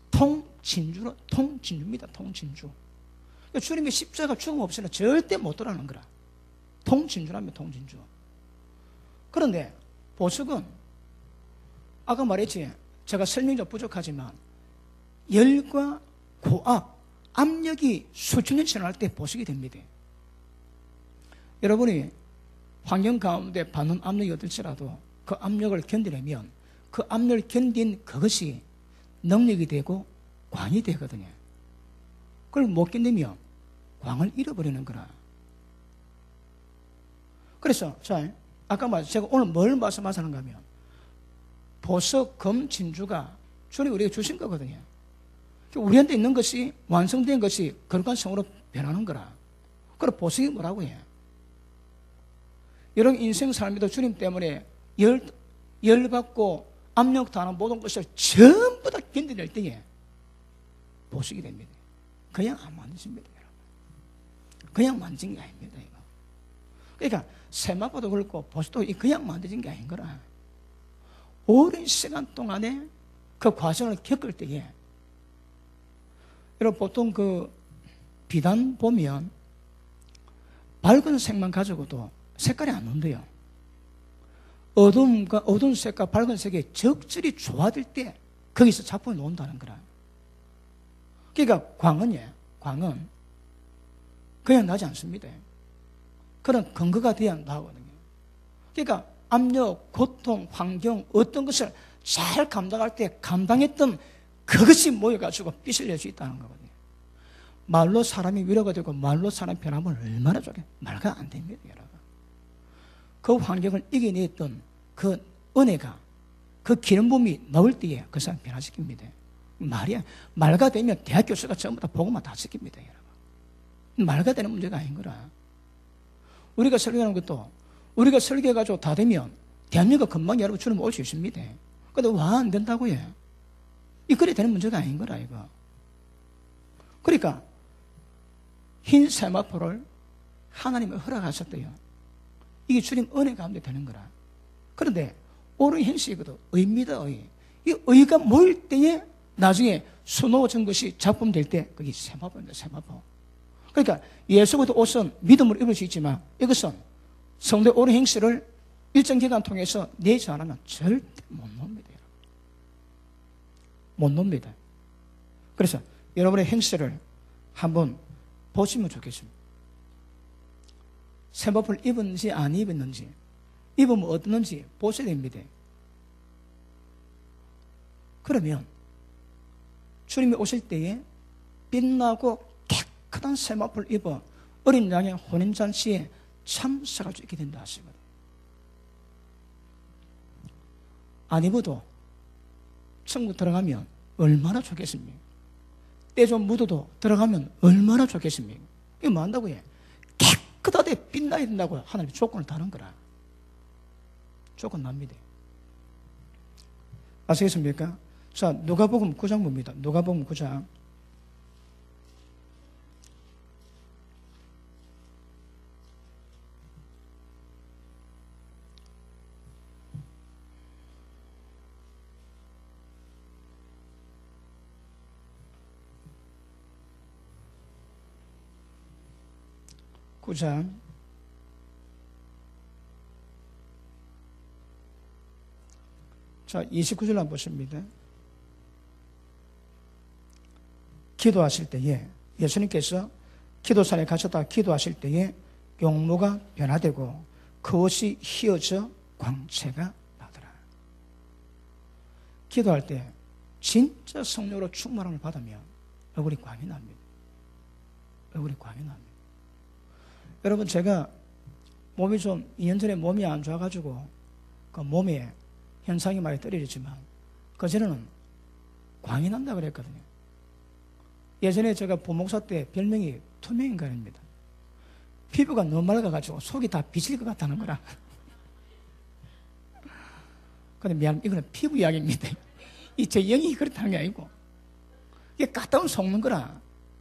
통진주입니다. 통진주. 그러니까 주님의 십자가 죽음 없이는 절대 못 들어가는 거라. 통진주랍니다. 통진주. 그런데 보석은 아까 말했지, 제가 설명이 좀 부족하지만 열과 고압, 압력이 수천 년 지날 때 보석이 됩니다. 여러분이 환경 가운데 받는 압력이 어떨지라도 그 압력을 견디려면 그 압력을 견딘 그것이 능력이 되고 광이 되거든요. 그걸 못 견디면 광을 잃어버리는 거라. 그래서 자, 아까 제가 오늘 뭘 말씀하시는가 하면 보석, 금, 진주가 주님 우리에게 주신 거거든요. 우리한테 있는 것이 완성된 것이 거룩한 성으로 변하는 거라. 그럼 보석이 뭐라고 해요? 여러분 인생 삶에도 주님 때문에 열받고 압력 당하는 모든 것을 전부 다 견뎌낼 때에 보석이 됩니다. 그냥 안 만드십니다, 여러분. 그냥 만든 게 아닙니다, 이거. 그러니까 세마포도 그렇고 보석도 그냥 만드진 게 아닌 거라. 오랜 시간 동안에 그 과정을 겪을 때에 여러분 보통 그 비단 보면 밝은 색만 가지고도 색깔이 안 나온대요. 어두운 색과 밝은 색이 적절히 조화될 때 거기서 작품이 나온다는 거라. 그러니까 광은 그냥 나지 않습니다. 그런 근거가 돼야 나오거든요. 그러니까 압력, 고통, 환경 어떤 것을 잘 감당할 때 감당했던 그것이 모여가지고 빛을 낼 수 있다는 거거든요. 말로 사람이 위로가 되고 말로 사람이 변하면 얼마나 좋게 말가 안 됩니다, 여러분. 그 환경을 이겨냈던 그 은혜가 그 기름붐이 나올 때에 그 사람 변화시킵니다. 말가 되면 대학 교수가 전부 다 복음만 다 시킵니다, 여러분. 말가 되는 문제가 아닌 거라. 우리가 설교하는 것도 우리가 설교해가지고 다 되면 대한민국 금방 여러분 주님 올 수 있습니다. 근데 와 안 된다고 해. 이 그래 되는 문제가 아닌 거라 이거. 그러니까 흰 세마포를 하나님이 허락하셨대요. 이게 주님 은혜 가운데 되는 거라. 그런데 옳은 행실이거든. 의입니다, 의. 이 의가 모일 때에 나중에 수놓아진 것이 작품될 때 그게 세마포입니다, 세마포. 그러니까 예수부터 옷은 믿음으로 입을 수 있지만 이것은 성도의 옳은 행실을 일정 기간 통해서 내지 않으면 절대 못 놉니다. 못 놉니다. 그래서 여러분의 행실을 한번 보시면 좋겠습니다. 세마포를 입었는지 안 입었는지, 입으면 어떻는지 보셔야 됩니다. 그러면 주님이 오실 때에 빛나고 깨끗한 세마포를 입어 어린 양의 혼인잔치에 참석할 수 있게 된다 하시거든요. 안 입어도 천국 들어가면 얼마나 좋겠습니까? 때 좀 묻어도 들어가면 얼마나 좋겠습니까? 이거 뭐 한다고 해? 깨끗하게 빛나야 된다고 하나님이 조건을 다는 거라. 조건 납니다. 아시겠습니까? 자, 누가복음 9장 봅니다. 누가복음 9장. 자, 29절 한번 보십니다. 기도하실 때에 예수님께서 기도산에 가셨다가 기도하실 때에 용모가 변화되고 그 옷이 휘어져 광채가 나더라. 기도할 때 진짜 성령으로 충만함을 받으면 얼굴이 광이 납니다. 얼굴이 광이 납니다. 여러분, 제가 몸이 좀 2년 전에 몸이 안 좋아가지고 그 몸에 현상이 많이 떨어지지만 그전에는 광이 난다 그랬거든요. 예전에 제가 부목사 때 별명이 투명인간입니다. 피부가 너무 맑아가지고 속이 다 비칠 것 같다는 거라. 근데 미안합니다. 이거는 피부 이야기입니다. 이 제 영이 그렇다는 게 아니고 이게 까다운 속는 거라.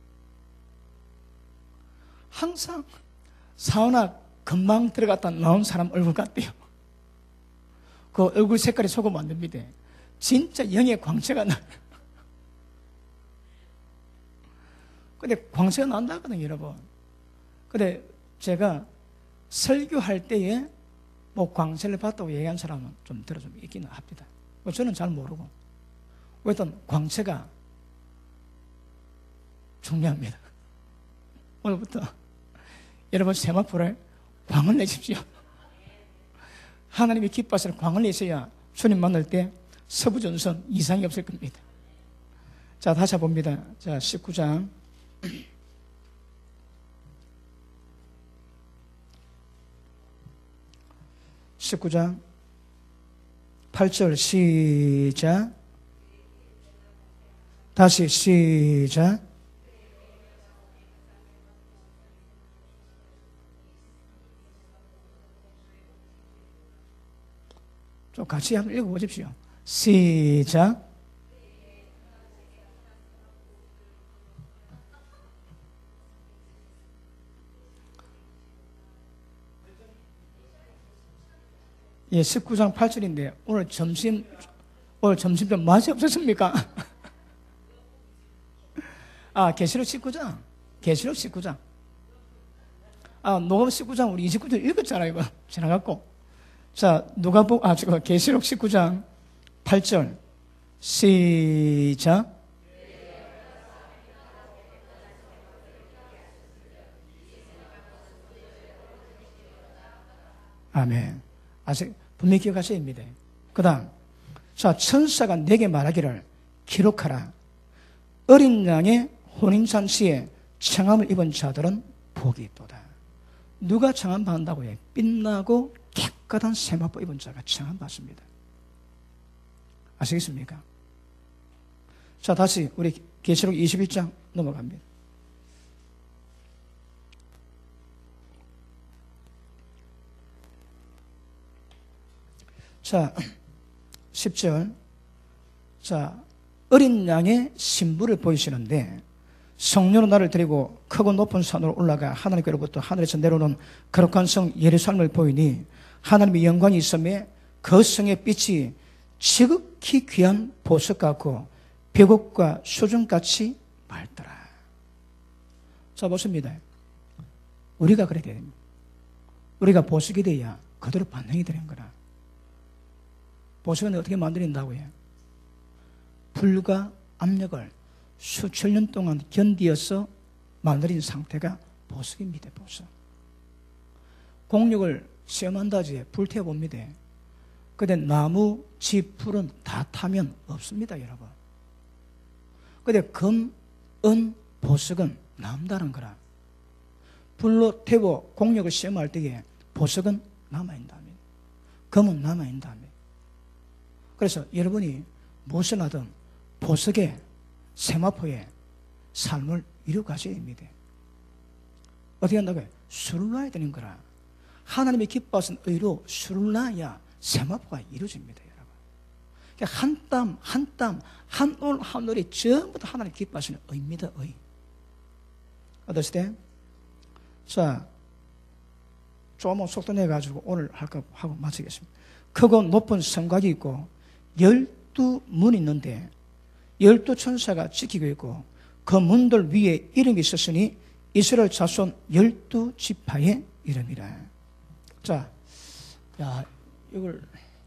항상 사우나 금방 들어갔다 나온 사람 얼굴 같대요. 그 얼굴 색깔이 속으면 안 됩니다. 진짜 영의 광채가 나. 근데 광채가 난다거든요, 여러분. 근데 제가 설교할 때에 뭐 광채를 봤다고 얘기한 사람은 좀 있기는 합니다. 저는 잘 모르고. 어떤 광채가 중요합니다. 오늘부터 여러분 세마포를 광을 내십시오. 하나님이 기뻐하시는 광을 내셔야 주님 만날 때 서부전선 이상이 없을 겁니다. 자, 다시 봅니다. 자, 19장. 19장 8절 시작. 다시 시작. 좀 같이 한번 읽어보십시오. 시작. 예, 19장 8절인데 오늘 점심 오늘 점심때 맛이 없었습니까? 계시록 19장. 계시록 19장. 누가복음 19장 우리 29절 읽었잖아요. 이거 지나갔고. 자, 계시록 19장 8절. 시작. 아멘. 아직 분명히 기억하셔야 됩니다. 그 다음. 자, 천사가 내게 말하기를 기록하라. 어린 양의 혼인잔치에 청함을 입은 자들은 복이 있도다. 누가 청함 받는다고 해? 빛나고 깨끗한 세마포 입은 자가 청함 받습니다. 아시겠습니까? 자, 다시 우리 계시록 21장 넘어갑니다. 자, 10절. 자, 어린 양의 신부를 보이시는데 성령으로 나를 데리고 크고 높은 산으로 올라가 하나님께로부터 하늘에서 내려오는 거룩한 성 예루살렘을 보이니 하나님의 영광이 있음에 그 성의 빛이 지극히 귀한 보석 같고 벽옥과 수정같이 맑더라. 자, 보십니다. 우리가 그래야 됩니다. 우리가 보석이 돼야 그대로 반응이 되는 거라. 보석은 어떻게 만들어진다고 해요? 불과 압력을 수천 년 동안 견디어서 만들어진 상태가 보석입니다. 보석. 공력을 시험한다지 불태워봅니다. 근데 나무, 집, 풀은 다 타면 없습니다, 여러분. 근데 금, 은, 보석은 남다른 거라. 불로 태워 공력을 시험할 때에 보석은 남아있답니다. 금은 남아있답니다. 그래서 여러분이 무엇을 하든 보석의 세마포의 삶을 이루어가셔야 됩니다. 어떻게 한다고요? 술을 놔야 되는 거라. 하나님의 기뻐하신 의로 술을 놔야 세마포가 이루어집니다, 여러분. 그러니까 한 땀, 한 땀, 한 올, 한 올이 전부 다 하나님 기뻐하시는 의입니다, 의. 어떠시대? 자, 조금 속도 내가지고 오늘 할까 하고 마치겠습니다. 크고 높은 성곽이 있고 12문이 있는데 12천사가 지키고 있고 그 문들 위에 이름이 있었으니 이스라엘 자손 12지파의 이름이라. 자, 이걸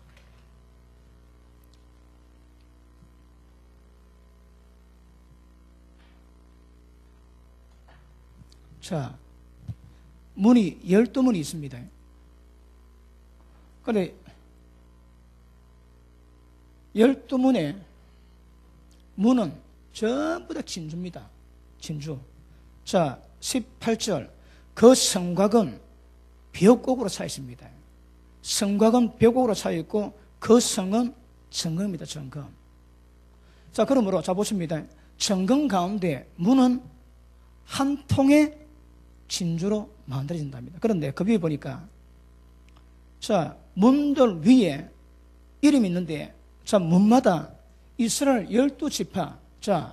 자, 문이 12문이 있습니다. 그런데 12문의 문은 전부 다 진주입니다. 진주. 자, 18절. 그 성곽은 벽옥으로 차 있습니다. 성곽은 벽옥으로 차 있고 그 성은 정금입니다. 정금. 자, 그러므로 자 보십니다. 정금 가운데 문은 한 통의 진주로 만들어진답니다. 그런데 그 위에 보니까 자, 문들 위에 이름이 있는데 자, 문마다 이스라엘 12지파, 자,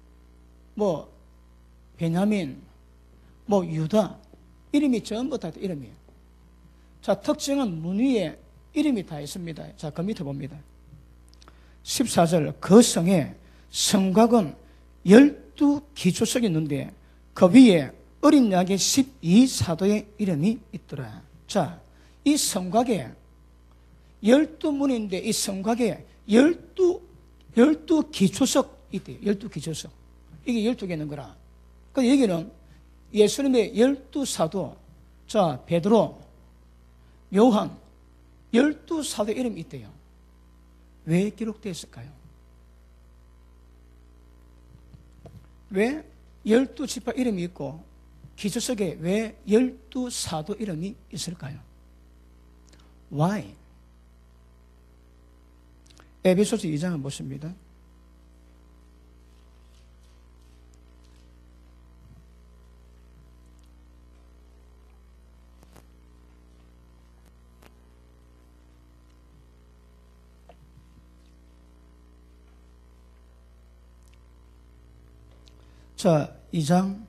베냐민, 유다, 이름이 전부 다 이름이에요. 자, 특징은 문 위에 이름이 다 있습니다. 자, 그 밑에 봅니다. 14절, 그 성에 성곽은 12기초석이 있는데 그 위에 어린 양의 12사도의 이름이 있더라. 자, 이 성곽에 12문인데 이 성곽에 12기초석 있대요. 12기초석. 이게 12개 있는 거라. 그 얘기는 예수님의 12사도, 자, 베드로, 요한, 12사도 이름이 있대요. 왜 기록되어 있을까요? 왜 12지파 이름이 있고 기초석에 왜 12사도 이름이 있을까요? Why? 에베소서 2장을 보십니다. 자, 2장.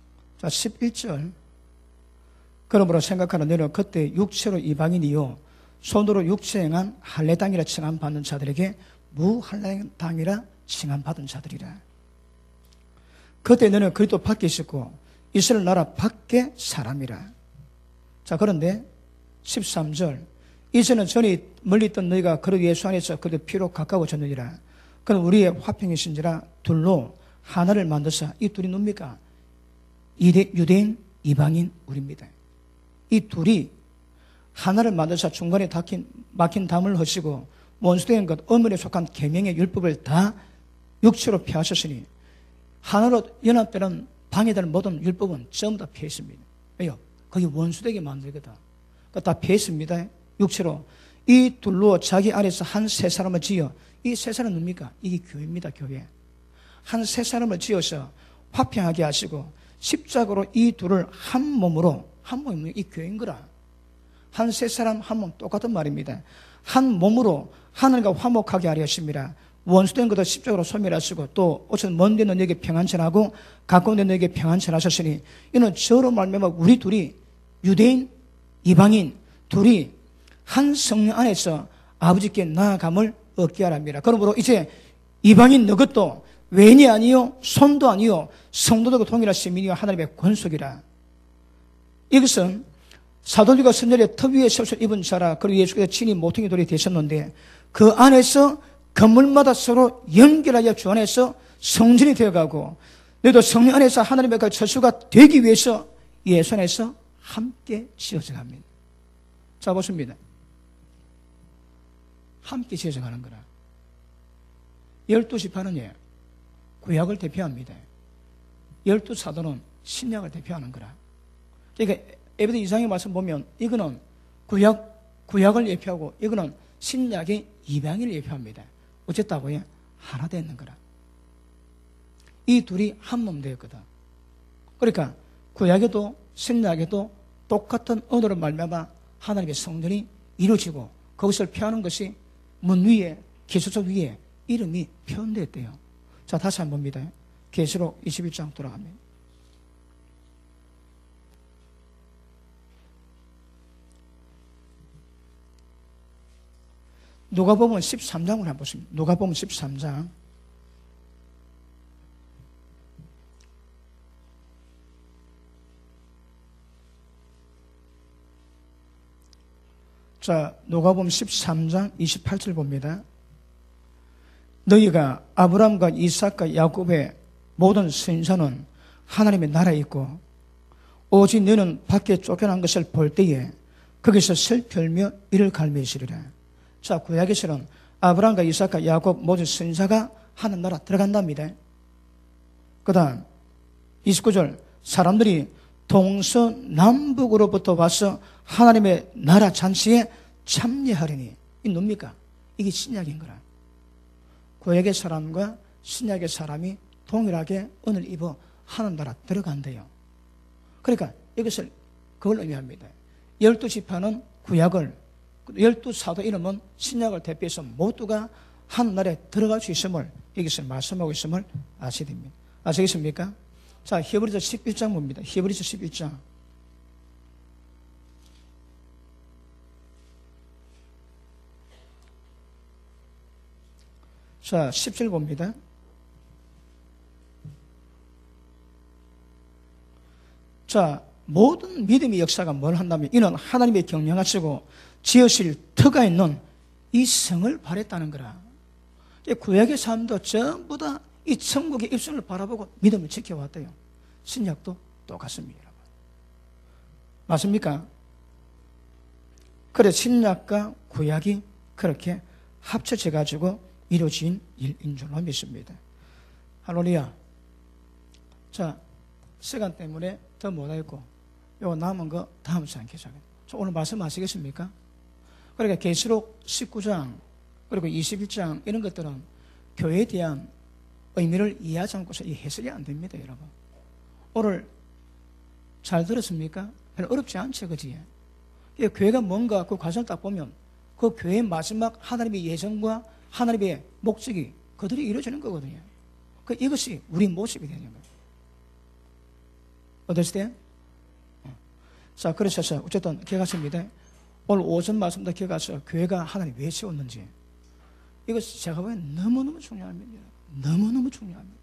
자, 11절. 그러므로 생각하는 너는 그때 육체로 이방인이요 손으로 육체 행한 할례당이라 칭함받는 자들에게 무할례당이라 칭함받은 자들이라. 그때 너는 그리스도 밖에 있었고 이스라엘 나라 밖에 사람이라. 자, 그런데 13절, 이제는 전에 멀리 있던 너희가 그리스도 예수 안에서 그리스도 피로 가까워졌느니라. 그는 우리의 화평이신지라 둘로 하나를 만드사. 이 둘이 뭡니까? 유대인, 이방인, 우리입니다. 이 둘이 하나를 만드사 중간에 막힌 담을 허시고 원수된 것, 어머니에 속한 계명의 율법을 다 육체로 폐하셨으니 하나로 연합되는 방해되는 모든 율법은 전부 다 폐했습니다. 왜요? 거기 원수되게 만들거든. 다 폐했습니다. 육체로. 이 둘로 자기 안에서 한 세 사람을 지어. 이 세 사람은 뭡니까? 이게 교회입니다. 교회. 한 세 사람을 지어서 화평하게 하시고 십자가로 이 둘을 한 몸으로, 한 몸이 이 교회인 거라. 한 세 사람 한 몸 똑같은 말입니다. 한 몸으로 하늘과 화목하게 하려 하십니다. 원수된 것도 십자가로 소멸하시고 또 어쨌든 먼 데는 너에게 평안 전하고 가까운 데는 너에게 평안 전하셨으니 이는 저로 말미암아 우리 둘이 유대인, 이방인 둘이 한 성령 안에서 아버지께 나아감을 얻게 하랍니다. 그러므로 이제 이방인 너것도 외인이 아니요 손도 아니요 성도도 동일한 시민이요 하나님의 권속이라. 이것은 사도들과 선자의 터 위에 설 입은 자라. 그리고 예수께서 친히 모퉁이 돌이 되셨는데 그 안에서 건물마다 서로 연결하여 주 안에서 성전이 되어가고 너희도 성령 안에서 하나님의 그 처수가 되기 위해서 예수 안에서 함께 지어져 갑니다. 자, 보십니다. 함께 지어져 가는 거라. 12지파는 구약을 대표합니다. 12사도는 신약을 대표하는 거라. 그러니까 에베드 2장의 말씀 보면 이거는 구약을 예표하고 이거는 신약의 이방인을 예표합니다. 어쨌다고요? 하나 되는 거라. 이 둘이 한 몸 되었거든. 그러니까 구약에도 신약에도 똑같은 언어로 말미암아 하나님의 성전이 이루어지고 그것을 표하는 것이 문 위에, 기초석 위에 이름이 표현되었대요. 자, 다시 한번 봅니다. 계시록 21장 돌아갑니다. 누가복음 13장을 한번 보십니다. 누가복음 13장. 자, 누가복음 13장 28절 봅니다. 너희가 아브라함과 이삭과 야곱의 모든 선자는 하나님의 나라에 있고 오직 너는 밖에 쫓겨난 것을 볼 때에 거기서 슬플며 이를 갈매시리라. 자, 구약에서는 아브라함과 이삭과 야곱 모든 선자가 하나님 나라 들어간답니다. 그 다음 29절 사람들이 동서남북으로부터 와서 하나님의 나라 잔치에 참여하리니. 이 뭡니까? 이게 신약인 거라. 구약의 사람과 신약의 사람이 동일하게 은을 입어 하나님 나라 들어간대요. 그러니까 이것을 그걸 의미합니다. 12지파는 구약을, 12사도 이름은 신약을 대표해서 모두가 하나님나라에 들어갈 수 있음을 여기서 말씀하고 있음을 아셔야 됩니다. 아시겠습니까? 자, 히브리서 11장 봅니다. 히브리서 11장. 자, 10절 봅니다. 자, 모든 믿음의 역사가 뭘 한다면 이는 하나님의 경영하시고 지으실 터가 있는 이 성을 바랬다는 거라. 구약의 사람도 전부 다 이 천국의 입술을 바라보고 믿음을 지켜왔대요. 신약도 똑같습니다. 맞습니까? 그래 신약과 구약이 그렇게 합쳐져 가지고 이루어진 일인 줄로 믿습니다. 할렐루야. 자, 시간 때문에 더 못하겠고 요거 남은 거 다음 시간에 계속해요. 오늘 말씀 아시겠습니까? 그러니까 계시록 19장 그리고 21장 이런 것들은 교회에 대한 의미를 이해하지 않고서 이 해석이 안 됩니다, 여러분. 오늘 잘 들었습니까? 별로 어렵지 않죠, 그지? 교회가 뭔가 그 과정을 딱 보면 그 교회의 마지막 하나님의 예정과 하나님의 목적이 그들이 이루어지는 거거든요. 이것이 우리 모습이 되는 거예요. 어떠세요? 자, 그러셔서 어쨌든 기억하십니다. 오늘 오전 말씀도 기억하셔. 교회가 하나님 왜 세웠는지. 이거 제가 보기엔 너무너무 중요합니다. 너무너무 중요합니다.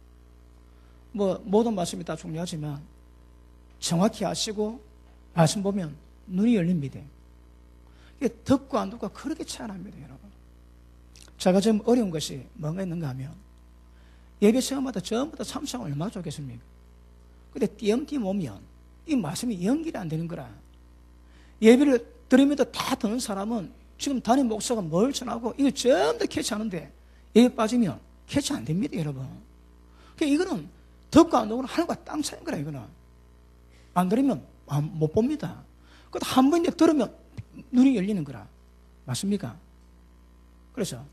모든 말씀이 다 중요하지만 정확히 아시고 말씀 보면 눈이 열립니다. 이게 듣고 안 듣고 그렇게 차이 납니다, 여러분. 제가 좀 어려운 것이 뭔가 있는가 하면 예배 시간마다 전부 다 참석을 얼마나 좋겠습니까? 근데 띄엄띄엄 오면 이 말씀이 연결이 안 되는 거라. 예배를 들으면서 다 듣는 사람은 지금 담임 목사가 뭘 전하고 이거 전부 다 캐치하는데 예배 빠지면 캐치 안 됩니다, 여러분. 그러니까 이거는 듣고 안 듣고는 하늘과 땅 차이인 거라, 이거는. 안 들으면 못 봅니다. 그것도 한 번 들으면 눈이 열리는 거라. 맞습니까? 그래서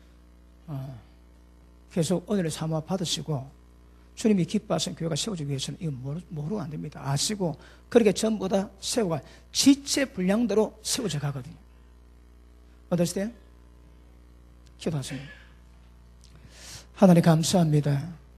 계속 은혜를 삼아 받으시고 주님이 기뻐하시는 교회가 세워지기 위해서는 이거 모르고 안 됩니다. 아시고 그렇게 전부 다 세워가 지체 분량대로 세워져 가거든요. 어떠세요? 기도하십니다. 하나님 감사합니다.